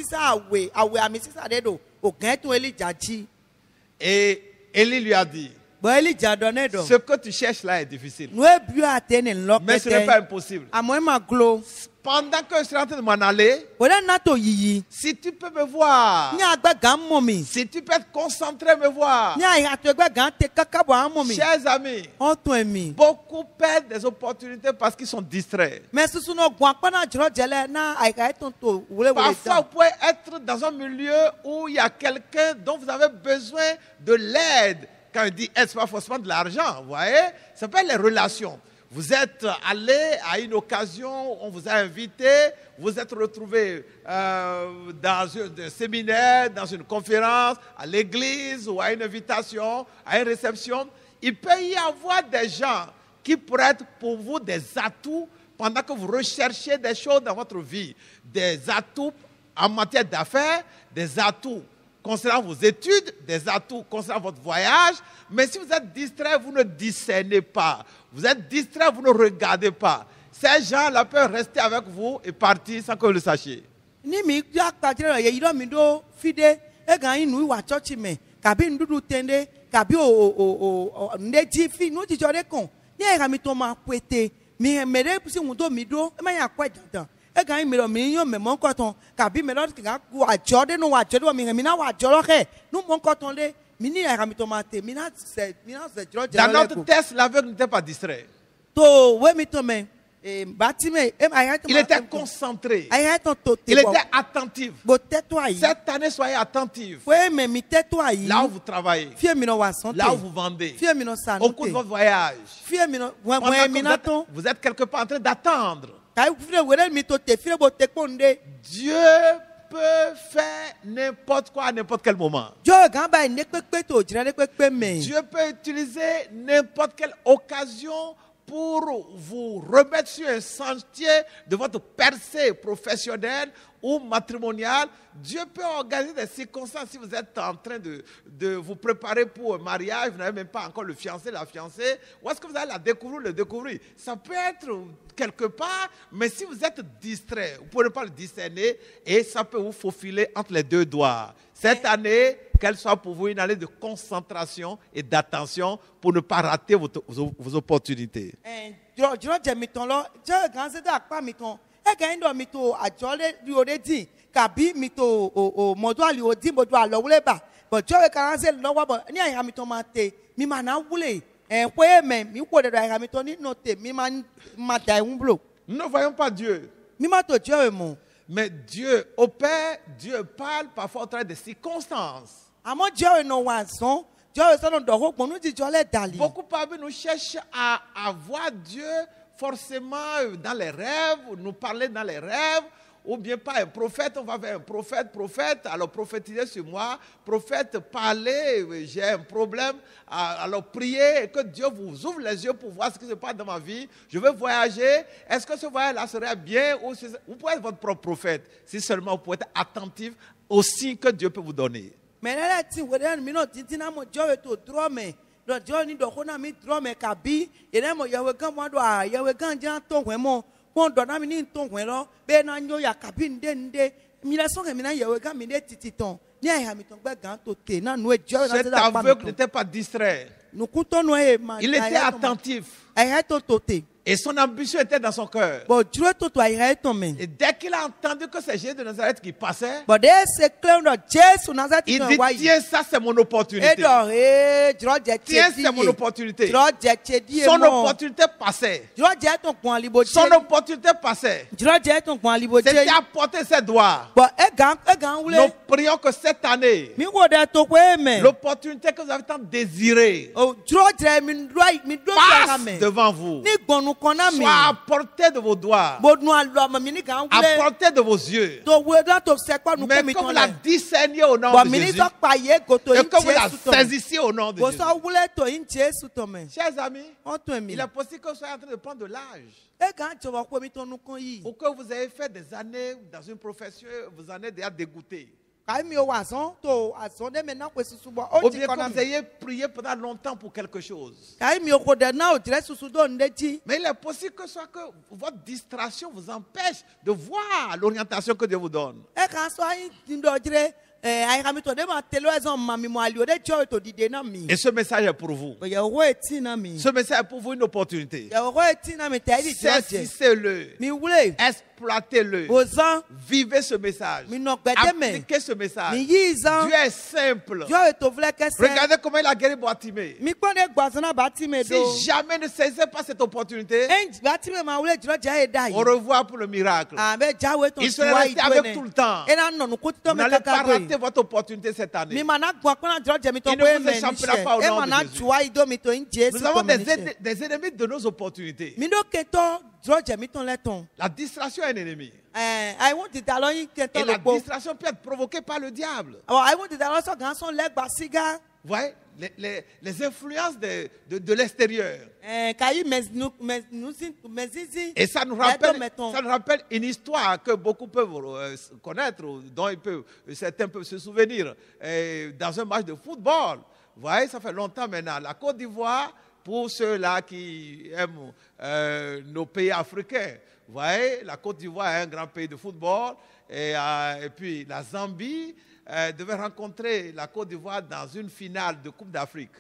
Speaker 1: Et Élie lui a dit,
Speaker 2: Bon, Elijah donné donc.
Speaker 1: Ce que tu cherches là est difficile.
Speaker 2: Nous avons bu à tenir l'autre.
Speaker 1: Mais ce n'est pas impossible.
Speaker 2: À moi, ma glo.
Speaker 1: Pendant que je suis en train de m'en aller,
Speaker 2: Voilà nato yiyi.
Speaker 1: si tu peux me voir,
Speaker 2: Ni agba gam momi.
Speaker 1: si tu peux être concentré me voir,
Speaker 2: Ni ayi ato agba gam te kaka bo an momi.
Speaker 1: chers amis,
Speaker 2: On to emi.
Speaker 1: beaucoup perdent des opportunités parce qu'ils sont distraits.
Speaker 2: Mais ce sont nos gwa pa na jro jele na ayi ka eton to wule wule
Speaker 1: Parfois,
Speaker 2: ta.
Speaker 1: vous pouvez être dans un milieu où il y a quelqu'un dont vous avez besoin de l'aide. Quand il dit aide, ce n'est pas forcément de l'argent, vous voyez? Ça s'appelle les relations. Vous êtes allé à une occasion, on vous a invité, vous êtes retrouvé euh, dans un, un séminaire, dans une conférence, à l'église ou à une invitation, à une réception. Il peut y avoir des gens qui pourraient être pour vous des atouts pendant que vous recherchez des choses dans votre vie. Des atouts en matière d'affaires, des atouts concernant vos études, des atouts concernant votre voyage. Mais si vous êtes distrait, vous ne discernez pas. Vous êtes distrait, vous ne regardez pas. Ces gens-là peuvent rester avec vous et partir sans que vous le sachiez.
Speaker 2: Ni mi ya ka jere ye iro mi do fide e gan inu wa church me. Kabi ndudu tende, kabi o o o ndeji fi nu ti jore kon. Ni e ga mi to ma kwete. Mi mere si un do mi do, e ma ya kwa dandan. E gan mi ro mi yan me mo nkoton. Kabi me lo ki ga wa jode nu wa jode mi mi na wa joro ke. Nu mo nkoton le.
Speaker 1: Dans notre test, l'aveugle n'était pas distrait. Il était concentré. Il était attentif. Cette année, soyez attentifs. Là où vous travaillez, là où vous vendez, au cours de votre voyage, vous êtes quelque part en train d'attendre. Dieu peut faire n'importe quoi à n'importe quel moment. Dieu peut utiliser n'importe quelle occasion pour vous remettre sur un sentier de votre percée professionnelle ou matrimoniale. Dieu peut organiser des circonstances si vous êtes en train de, de vous préparer pour un mariage, vous n'avez même pas encore le fiancé, la fiancée. Où est-ce que vous allez la découvrir, le découvrir? Ça peut être quelque part, mais si vous êtes distrait, vous ne pouvez pas le discerner et ça peut vous faufiler entre les deux doigts. Cette année, qu'elle soit pour vous une année de concentration et d'attention pour ne pas rater vos, vos, vos opportunités. Nous ne voyons pas Dieu. Mais Dieu opère, Dieu parle parfois au travers des circonstances. Beaucoup parmi nous cherchent à, à voir Dieu forcément dans les rêves, nous parler dans les rêves, ou bien pas un prophète, on va vers un prophète, prophète, alors prophétiser sur moi, prophète, parler, j'ai un problème, alors priez, que Dieu vous ouvre les yeux pour voir ce qui se passe dans ma vie, je veux voyager, est-ce que ce voyage-là serait bien, ou vous pouvez être votre propre prophète, si seulement vous pouvez être attentif aux signes que Dieu peut vous donner. Mais cet aveugle n'était pas distrait. Il était attentif. Et son ambition était dans son cœur. Et dès qu'il a entendu que c'est Jésus de Nazareth qui passait, il dit, tiens, ça c'est mon opportunité. Tiens, c'est mon opportunité. Son opportunité passait. Son opportunité passait. C'était à porter ses doigts. Nous prions que cette année, l'opportunité que vous avez tant désirée passe devant vous. Soit à portée de vos doigts, à portée de vos yeux, mais que vous la discerniez au nom de Jésus et que vous la saisissiez au nom de Jésus. Chers amis, il est possible que vous soyez en train de prendre de l'âge, ou que vous ayez fait des années dans une profession, vous en êtes déjà dégoûté. Ou bien que vous ayez prié pendant longtemps pour quelque chose. Mais il est possible que ce soit que votre distraction vous empêche de voir l'orientation que Dieu vous donne.
Speaker 2: eh ayikami to de ma telo ezo mami mo ali o de jo to dide na mi.
Speaker 1: Et ce message est pour vous.
Speaker 2: Bo ye wo eti na mi.
Speaker 1: Ce message est pour vous une opportunité.
Speaker 2: Ye wo eti na mi te di church.
Speaker 1: Saisissez-le.
Speaker 2: Mi wule.
Speaker 1: Exploitez-le.
Speaker 2: Ozan.
Speaker 1: Vivez ce message.
Speaker 2: Mi no gbede me.
Speaker 1: Appliquez ce message.
Speaker 2: Mi yizan.
Speaker 1: Dieu est simple.
Speaker 2: Jo to vle kese.
Speaker 1: Regardez comment il a guéri Bartimée.
Speaker 2: Mi kone gbazana Bartimée do.
Speaker 1: Si jamais ne saisissez pas cette opportunité,
Speaker 2: En Bartimée ma wule jiro ja e dai.
Speaker 1: au revoir pour le miracle.
Speaker 2: Ah be jawe ton
Speaker 1: Il serait resté avec tout le temps.
Speaker 2: E na no ko to
Speaker 1: Vous
Speaker 2: me
Speaker 1: n'allez pas
Speaker 2: kaka
Speaker 1: rater votre opportunité cette année.
Speaker 2: mi mana gbo kona jiro je mi to
Speaker 1: Il ne
Speaker 2: boye
Speaker 1: vous
Speaker 2: me
Speaker 1: échappera
Speaker 2: ni
Speaker 1: pas au
Speaker 2: e
Speaker 1: nom de
Speaker 2: mana
Speaker 1: Jésus.
Speaker 2: juwa ido mi to in Jésus
Speaker 1: Nous avons
Speaker 2: ko
Speaker 1: des,
Speaker 2: me ni
Speaker 1: ed- des ennemis de nos opportunités.
Speaker 2: mi do ke to jiro je mi ton le ton
Speaker 1: La distraction est un ennemi.
Speaker 2: eh I want to tell you ke to
Speaker 1: Et
Speaker 2: le
Speaker 1: la
Speaker 2: po
Speaker 1: distraction peut être provoquée par le diable.
Speaker 2: oh I want to tell you so gan son le gba siga
Speaker 1: Vous voyez, les, les- les influences de, de, de l'extérieur.
Speaker 2: eh kayi me nu me nu sin me zizi
Speaker 1: Et ça nous,
Speaker 2: Mettons,
Speaker 1: rappelle,
Speaker 2: mettons.
Speaker 1: ça nous rappelle une histoire que beaucoup peuvent euh, connaître, dont ils peuvent, certains peuvent se souvenir. Euh, dans un match de football, vous voyez, ça fait longtemps maintenant. La Côte d'Ivoire, pour ceux-là qui aiment euh, nos pays africains, vous voyez, la Côte d'Ivoire est un grand pays de football. Et, euh, et puis la Zambie euh, devait rencontrer la Côte d'Ivoire dans une finale de Coupe d'Afrique.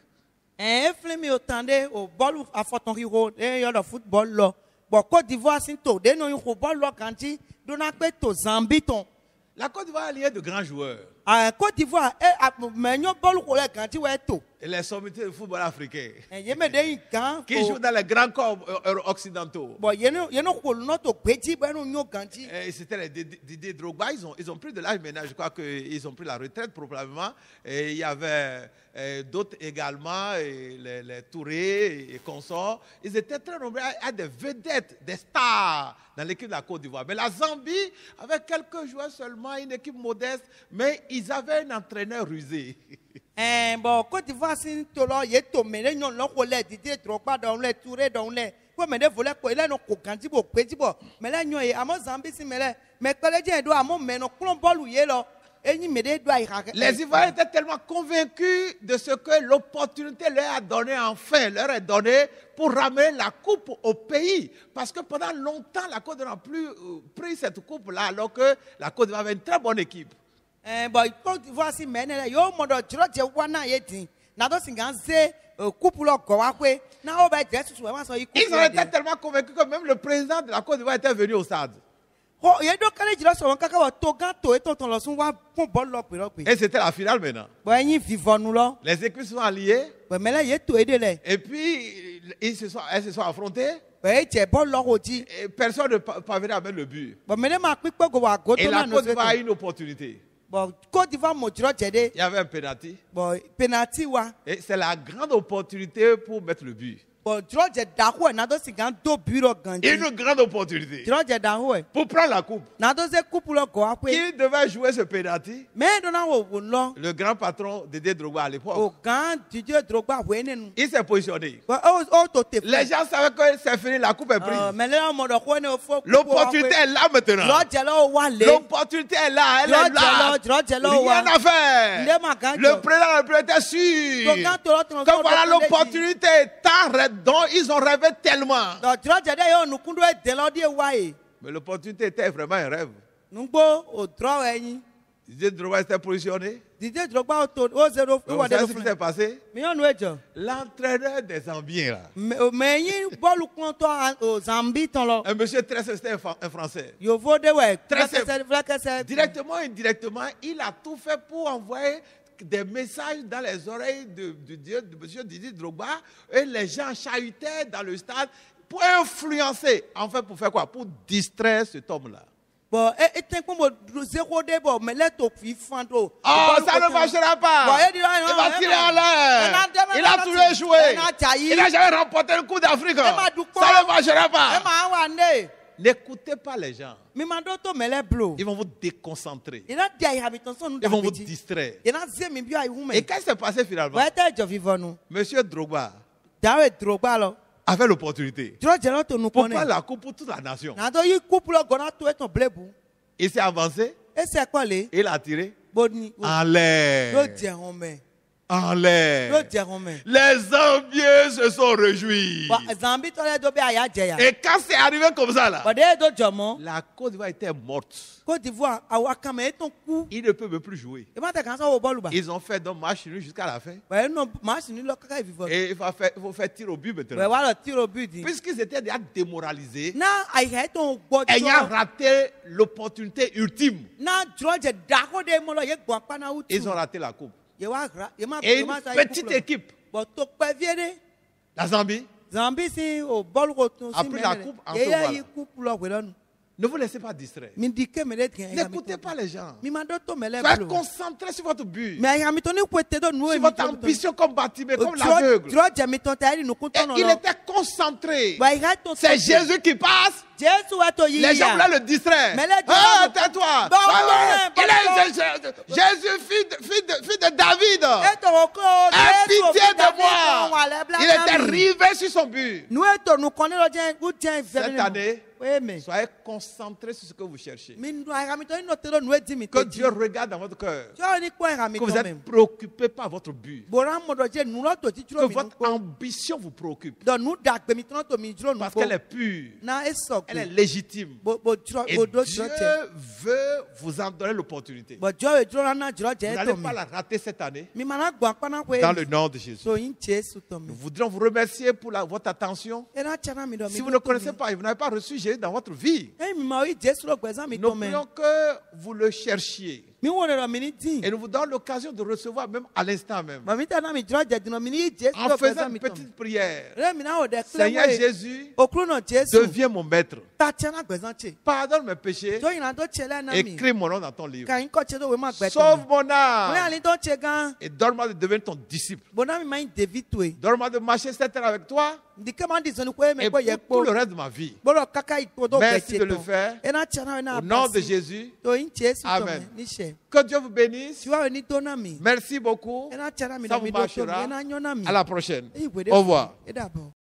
Speaker 2: eh fle mi otande o ball afoton hero e yo do football lo bo Côte d'Ivoire sin to de no yo ball lo kanti do na pe to Zambie ton
Speaker 1: La Côte d'Ivoire a lié de grands joueurs.
Speaker 2: ah Côte d'Ivoire e menyo ball ko le kanti we to
Speaker 1: Et les sommités du football africain
Speaker 2: eh ye me de kan
Speaker 1: qui jouent dans les grands corps euh, occidentaux.
Speaker 2: bo ye no ye no ko no to gbeji be no nyo kanti
Speaker 1: Et c'était les Did- Didier Drogba, ils ont, ils ont pris de l'âge maintenant, je crois qu'ils ont pris la retraite probablement. Et il y avait euh, d'autres également, et les, les Touré et consorts. Ils étaient très nombreux à, à des vedettes, des stars dans l'équipe de la Côte d'Ivoire. Mais la Zambie, avec quelques joueurs seulement, une équipe modeste, mais ils avaient un entraîneur rusé.
Speaker 2: eh bo Côte d'Ivoire sin to lo ye to me le nyon lo ko le Didier Drogba don le Touré don le ko me de vole ko ile no ko kanti bo gbeji bo me le nyon ye amo Zambie sin me le me pele je do amo me no klon ball ye lo enyi me de do ai ha
Speaker 1: Les Ivoiriens étaient tellement convaincus de ce que l'opportunité leur a donné enfin, leur est donnée pour ramener la coupe au pays. Parce que pendant longtemps, la Côte d'Ivoire n'a plus euh, pris cette coupe-là, alors que la Côte d'Ivoire avait une très bonne équipe.
Speaker 2: eh bo Côte d'Ivoire sin me ne le yo mo do jiro je wana ye din na do sin gan ze coupe lo go wa pe na o be je susu we wa so yi coupe
Speaker 1: Ils ont été tellement convaincus que même le président de la Côte d'Ivoire était venu au stade.
Speaker 2: ho ye do kale jiro so won kaka wa to gan to e to ton lo sun wa fun ball lo pe lo pe
Speaker 1: Et c'était la finale maintenant.
Speaker 2: bo enyi vivonu lo
Speaker 1: Les équipes sont alliées
Speaker 2: bo me le ye to e de le
Speaker 1: et puis ils se sont, elles se sont affrontées
Speaker 2: bo e je ball lo ho ji
Speaker 1: et personne ne pa- parvenait à mettre le but.
Speaker 2: bo me le ma pipe go wa go
Speaker 1: Et
Speaker 2: to
Speaker 1: la
Speaker 2: na no
Speaker 1: Côte
Speaker 2: se
Speaker 1: d'Ivoire a eu une opportunité.
Speaker 2: bo Côte d'Ivoire mo jiro je de
Speaker 1: Il y avait un penalty.
Speaker 2: bo penalty wa
Speaker 1: Et c'est la grande opportunité pour mettre le but.
Speaker 2: bo jiro je da ho na do sin gan do biro gan ji
Speaker 1: Une grande opportunité
Speaker 2: jiro je da ho
Speaker 1: pour prendre la coupe.
Speaker 2: na do se coupe lo go wa pe
Speaker 1: Qui devait jouer ce penalty?
Speaker 2: me do na wo wo lo
Speaker 1: Le grand patron de Didier Drogba à l'époque.
Speaker 2: o gan Didier Drogba we nenu
Speaker 1: Il s'est positionné.
Speaker 2: bo o o to te
Speaker 1: Les gens savaient que c'est fini, la coupe est prise.
Speaker 2: me le mo do ko ne o fo
Speaker 1: L'opportunité est là maintenant.
Speaker 2: jiro je lo wa le
Speaker 1: L'opportunité est là, elle est là.
Speaker 2: jiro je lo wa
Speaker 1: Rien à faire.
Speaker 2: Nde ma gan
Speaker 1: Le
Speaker 2: jo.
Speaker 1: président de la République était sûr
Speaker 2: to gan to lo ton
Speaker 1: que voilà l'opportunité tant rêve- dont ils ont rêvé tellement.
Speaker 2: do jiro je de yo nukundu e de lo die wa e
Speaker 1: Mais l'opportunité était vraiment un rêve.
Speaker 2: nugbo o dro ẹyin
Speaker 1: Didier Drogba était positionné.
Speaker 2: Didier Drogba o to o zero
Speaker 1: Vous
Speaker 2: o wa de
Speaker 1: savez
Speaker 2: lo
Speaker 1: ce qui
Speaker 2: fun
Speaker 1: s'est passé?
Speaker 2: mi yo nu ejo
Speaker 1: L'entraîneur des Zambiens, là,
Speaker 2: me yin bọ́ọ̀lù kan tó o Zambie tán lọ
Speaker 1: un monsieur très c'était un, Fran- un Français.
Speaker 2: yovo de wẹ
Speaker 1: Très
Speaker 2: fúlẹ́kẹsẹ fúlẹ́kẹsẹ
Speaker 1: Directement ou indirectement, il a tout fait pour envoyer des messages dans les oreilles de, de, de, de M. Didier Drogba et les gens chahutaient dans le stade pour influencer. En fait, pour faire quoi? Pour distraire cet homme-là.
Speaker 2: bɔn e e tɛ kpɔn bɔ zeko de bɔ mɛlɛ to fi fan do.
Speaker 1: Oh, ça ne marchera pas.
Speaker 2: Bon, il dit, non,
Speaker 1: il va
Speaker 2: non,
Speaker 1: tirer en
Speaker 2: non.
Speaker 1: l'air.
Speaker 2: Il a-
Speaker 1: Il a toujours échoué.
Speaker 2: Il a jailli.
Speaker 1: Il n'a jamais remporté le coup d'Afrique.
Speaker 2: Il m'a dit quoi?
Speaker 1: Ça ne marchera
Speaker 2: e
Speaker 1: pas.
Speaker 2: ma wa ne
Speaker 1: N'écoutez pas les gens.
Speaker 2: mi ma do to mɛlɛ blo
Speaker 1: Ils vont vous déconcentrer.
Speaker 2: ina di ayi habi tɔn sɔnu
Speaker 1: Ils vont vous
Speaker 2: da
Speaker 1: distraire.
Speaker 2: ina ze mi bi ayi hu
Speaker 1: Et
Speaker 2: mɛ
Speaker 1: qu'est-ce qui s'est passé finalement?
Speaker 2: wɛ tɛ jɔ vivɔ nu
Speaker 1: Monsieur Drogba
Speaker 2: dawe Drogba lɔ
Speaker 1: avait l'opportunité
Speaker 2: jɔ jɛlɛ to nu
Speaker 1: pour
Speaker 2: kɔnɛ
Speaker 1: prendre la coupe pour toute la nation.
Speaker 2: na do yi coupe lɔ gɔna to etɔn ble bu
Speaker 1: Il s'est avancé,
Speaker 2: ese kɔ le
Speaker 1: il a tiré
Speaker 2: bo ni
Speaker 1: en
Speaker 2: yóò
Speaker 1: l'air.
Speaker 2: jɛ hɔn mɛ
Speaker 1: en l'air.
Speaker 2: yóò jẹun mẹ́.
Speaker 1: Les envieux se sont réjouis.
Speaker 2: bɔn zambi tɔlɛ dɔ bɛ a y'a jɛ ya.
Speaker 1: Et quand c'est arrivé comme ça là,
Speaker 2: bɔn de ye do jɔ mɔ.
Speaker 1: la Côte d'Ivoire était morte.
Speaker 2: Côte d'Ivoire awa kama e tɔn ku.
Speaker 1: Ils ne peuvent plus jouer.
Speaker 2: i b'a tɛ kan sɔn o bɔlu ba.
Speaker 1: Ils ont fait donc match nul jusqu'à la fin.
Speaker 2: bɔn e nɔ maa sini lɔ kaka yi fifɔ.
Speaker 1: Et il faut faire, il faut faire tir au but
Speaker 2: bɔn
Speaker 1: maintenant.
Speaker 2: wa lɔ tiro bu di.
Speaker 1: Puisqu'ils étaient déjà démoralisés,
Speaker 2: n'a a yi ka e tɔn gbɔ
Speaker 1: ayant
Speaker 2: jɔ.
Speaker 1: raté l'opportunité ultime,
Speaker 2: n'a jɔ jɛ dako de mɔ lɔ ye gbɔn kpana utu.
Speaker 1: ils ont raté la coupe.
Speaker 2: ye wa gra ye ma
Speaker 1: Et
Speaker 2: ye
Speaker 1: une
Speaker 2: ma sa
Speaker 1: petite équipe,
Speaker 2: bɔn to kpɛ vie de.
Speaker 1: la Zambie,
Speaker 2: zambi si o bɔlu ko tun si
Speaker 1: Après la
Speaker 2: mɛ
Speaker 1: coupe, en
Speaker 2: de. ye
Speaker 1: ce
Speaker 2: ya
Speaker 1: moment-là.
Speaker 2: yi coupe lɔ wɛrɛ nu.
Speaker 1: ne vous laissez pas distraire.
Speaker 2: mi di ke mɛ de tigɛ.
Speaker 1: N'écoutez pas les gens.
Speaker 2: mi ma dɔ to mɛ lɛ
Speaker 1: Soyez
Speaker 2: bolo.
Speaker 1: concentrés sur votre but,
Speaker 2: mɛ ayamitɔni ko te do nu ye
Speaker 1: sur
Speaker 2: mi
Speaker 1: votre
Speaker 2: jɔ
Speaker 1: ambition comme Bartimée, comme
Speaker 2: jɔ
Speaker 1: l'aveugle.
Speaker 2: jɔ jɛmitɔ ta yiri nukun
Speaker 1: Et
Speaker 2: tɔnɔ
Speaker 1: il
Speaker 2: lɔ.
Speaker 1: était concentré.
Speaker 2: wa i ka to
Speaker 1: C'est Jésus qui passe.
Speaker 2: Jésus wa to yi
Speaker 1: Les gens
Speaker 2: ya.
Speaker 1: voulaient le distraire.
Speaker 2: Mais les gens-
Speaker 1: Ah, tais-toi.
Speaker 2: Bon,
Speaker 1: Ah, ouais.
Speaker 2: bon,
Speaker 1: Il
Speaker 2: bon,
Speaker 1: est Jésus, Jésus, fils de, fils de, fils de David.
Speaker 2: e tɔgɔ ko
Speaker 1: Aie
Speaker 2: Jésus
Speaker 1: pitié
Speaker 2: fi
Speaker 1: de
Speaker 2: David
Speaker 1: moi.
Speaker 2: sɔn wa lɛ bila
Speaker 1: Il était
Speaker 2: kami.
Speaker 1: rivé sur son but.
Speaker 2: nu ye to nu kɔni lɔ jɛn u jɛn
Speaker 1: Cette
Speaker 2: fɛn
Speaker 1: année,
Speaker 2: o ye mɛ.
Speaker 1: soyez concentrés sur ce que vous cherchez.
Speaker 2: mi nu ayamitɔni n'o te do nu ye di mi
Speaker 1: Que
Speaker 2: to di.
Speaker 1: Dieu regarde dans votre cœur.
Speaker 2: jɔ ni kɔ
Speaker 1: Que vous
Speaker 2: ayamitɔ mɛ.
Speaker 1: êtes préoccupé par votre but.
Speaker 2: bɔra mɔdɔ jɛ nu lɔ to ti
Speaker 1: Que
Speaker 2: duro mi nu
Speaker 1: votre
Speaker 2: ko.
Speaker 1: ambition vous préoccupe.
Speaker 2: dɔn nu da gbɛmitɔn to mi duro nu
Speaker 1: Parce
Speaker 2: ko.
Speaker 1: qu'elle est pure.
Speaker 2: na e sɔ
Speaker 1: Elle est
Speaker 2: gbe.
Speaker 1: légitime.
Speaker 2: bo bo duro
Speaker 1: Et
Speaker 2: bo do
Speaker 1: Dieu
Speaker 2: duro cɛ.
Speaker 1: veut vous en donner l'opportunité. Vous
Speaker 2: bɔn jɔ ye duro na duro jɛ e
Speaker 1: n'allez
Speaker 2: to mi.
Speaker 1: pas la rater cette année.
Speaker 2: mi mana gbɔn kpana ko ye.
Speaker 1: Dans le nom de Jésus.
Speaker 2: so yin cɛ su to mi.
Speaker 1: Nous voudrions vous remercier pour la- votre attention.
Speaker 2: e na tiɲɛna mi dɔn mi
Speaker 1: Si vous
Speaker 2: do
Speaker 1: ne
Speaker 2: to
Speaker 1: connaissez
Speaker 2: mi.
Speaker 1: pas et vous n'avez pas reçu Jésus dans votre vie,
Speaker 2: e mi ma o yi Jésus lɔ gbɛzan mi
Speaker 1: nous
Speaker 2: to mɛ.
Speaker 1: prions que vous le cherchiez.
Speaker 2: mi wo de la mi ni di.
Speaker 1: Et nous vous donnons l'occasion de recevoir même à l'instant même.
Speaker 2: ma mi ta na mi dura jɛ dina mi ni Jésus
Speaker 1: En
Speaker 2: lɔ
Speaker 1: faisant
Speaker 2: gbɛzan
Speaker 1: une
Speaker 2: mi to mi.
Speaker 1: petite prière.
Speaker 2: re mi na o de kile
Speaker 1: Seigneur
Speaker 2: wo ye.
Speaker 1: Jésus,
Speaker 2: okuru na Jésus.
Speaker 1: deviens mon maître.
Speaker 2: ta tiɲɛna gbɛzan cɛ.
Speaker 1: Pardonne mes péchés.
Speaker 2: jɔ yina do cɛ lɛ na mi.
Speaker 1: Écris mon nom dans ton livre.
Speaker 2: ka yin kɔ cɛ do wo ma gbɛ to
Speaker 1: Sauve
Speaker 2: mi.
Speaker 1: mon
Speaker 2: mo yà
Speaker 1: âme.
Speaker 2: ni do cɛ gan.
Speaker 1: Et donne-moi de devenir ton disciple.
Speaker 2: bona mi ma yin David to ye.
Speaker 1: Donne-moi de marcher cette terre avec toi
Speaker 2: ndike ma di sɔnni ko ye
Speaker 1: et
Speaker 2: mɛ
Speaker 1: pour
Speaker 2: ko yɛ
Speaker 1: tout le
Speaker 2: kpo.
Speaker 1: reste de ma vie.
Speaker 2: bolo kaka yi ko do gbɛ
Speaker 1: Merci de
Speaker 2: cɛ
Speaker 1: le
Speaker 2: tɔn.
Speaker 1: faire.
Speaker 2: e na tiɲɛna o na
Speaker 1: Au nom de
Speaker 2: basi.
Speaker 1: Jésus.
Speaker 2: to yin Jésus to
Speaker 1: Amen.
Speaker 2: mɛ ni sɛ.
Speaker 1: Que Dieu vous bénisse.
Speaker 2: tiwa o ni to na mi.
Speaker 1: Merci beaucoup.
Speaker 2: e na tiɲɛna mi
Speaker 1: Ça
Speaker 2: na
Speaker 1: vous
Speaker 2: mi do to mi.
Speaker 1: marchera.
Speaker 2: e na ɲɔ na mi.
Speaker 1: À la prochaine.
Speaker 2: e yi wele
Speaker 1: Au revoir.
Speaker 2: e dàbọ̀.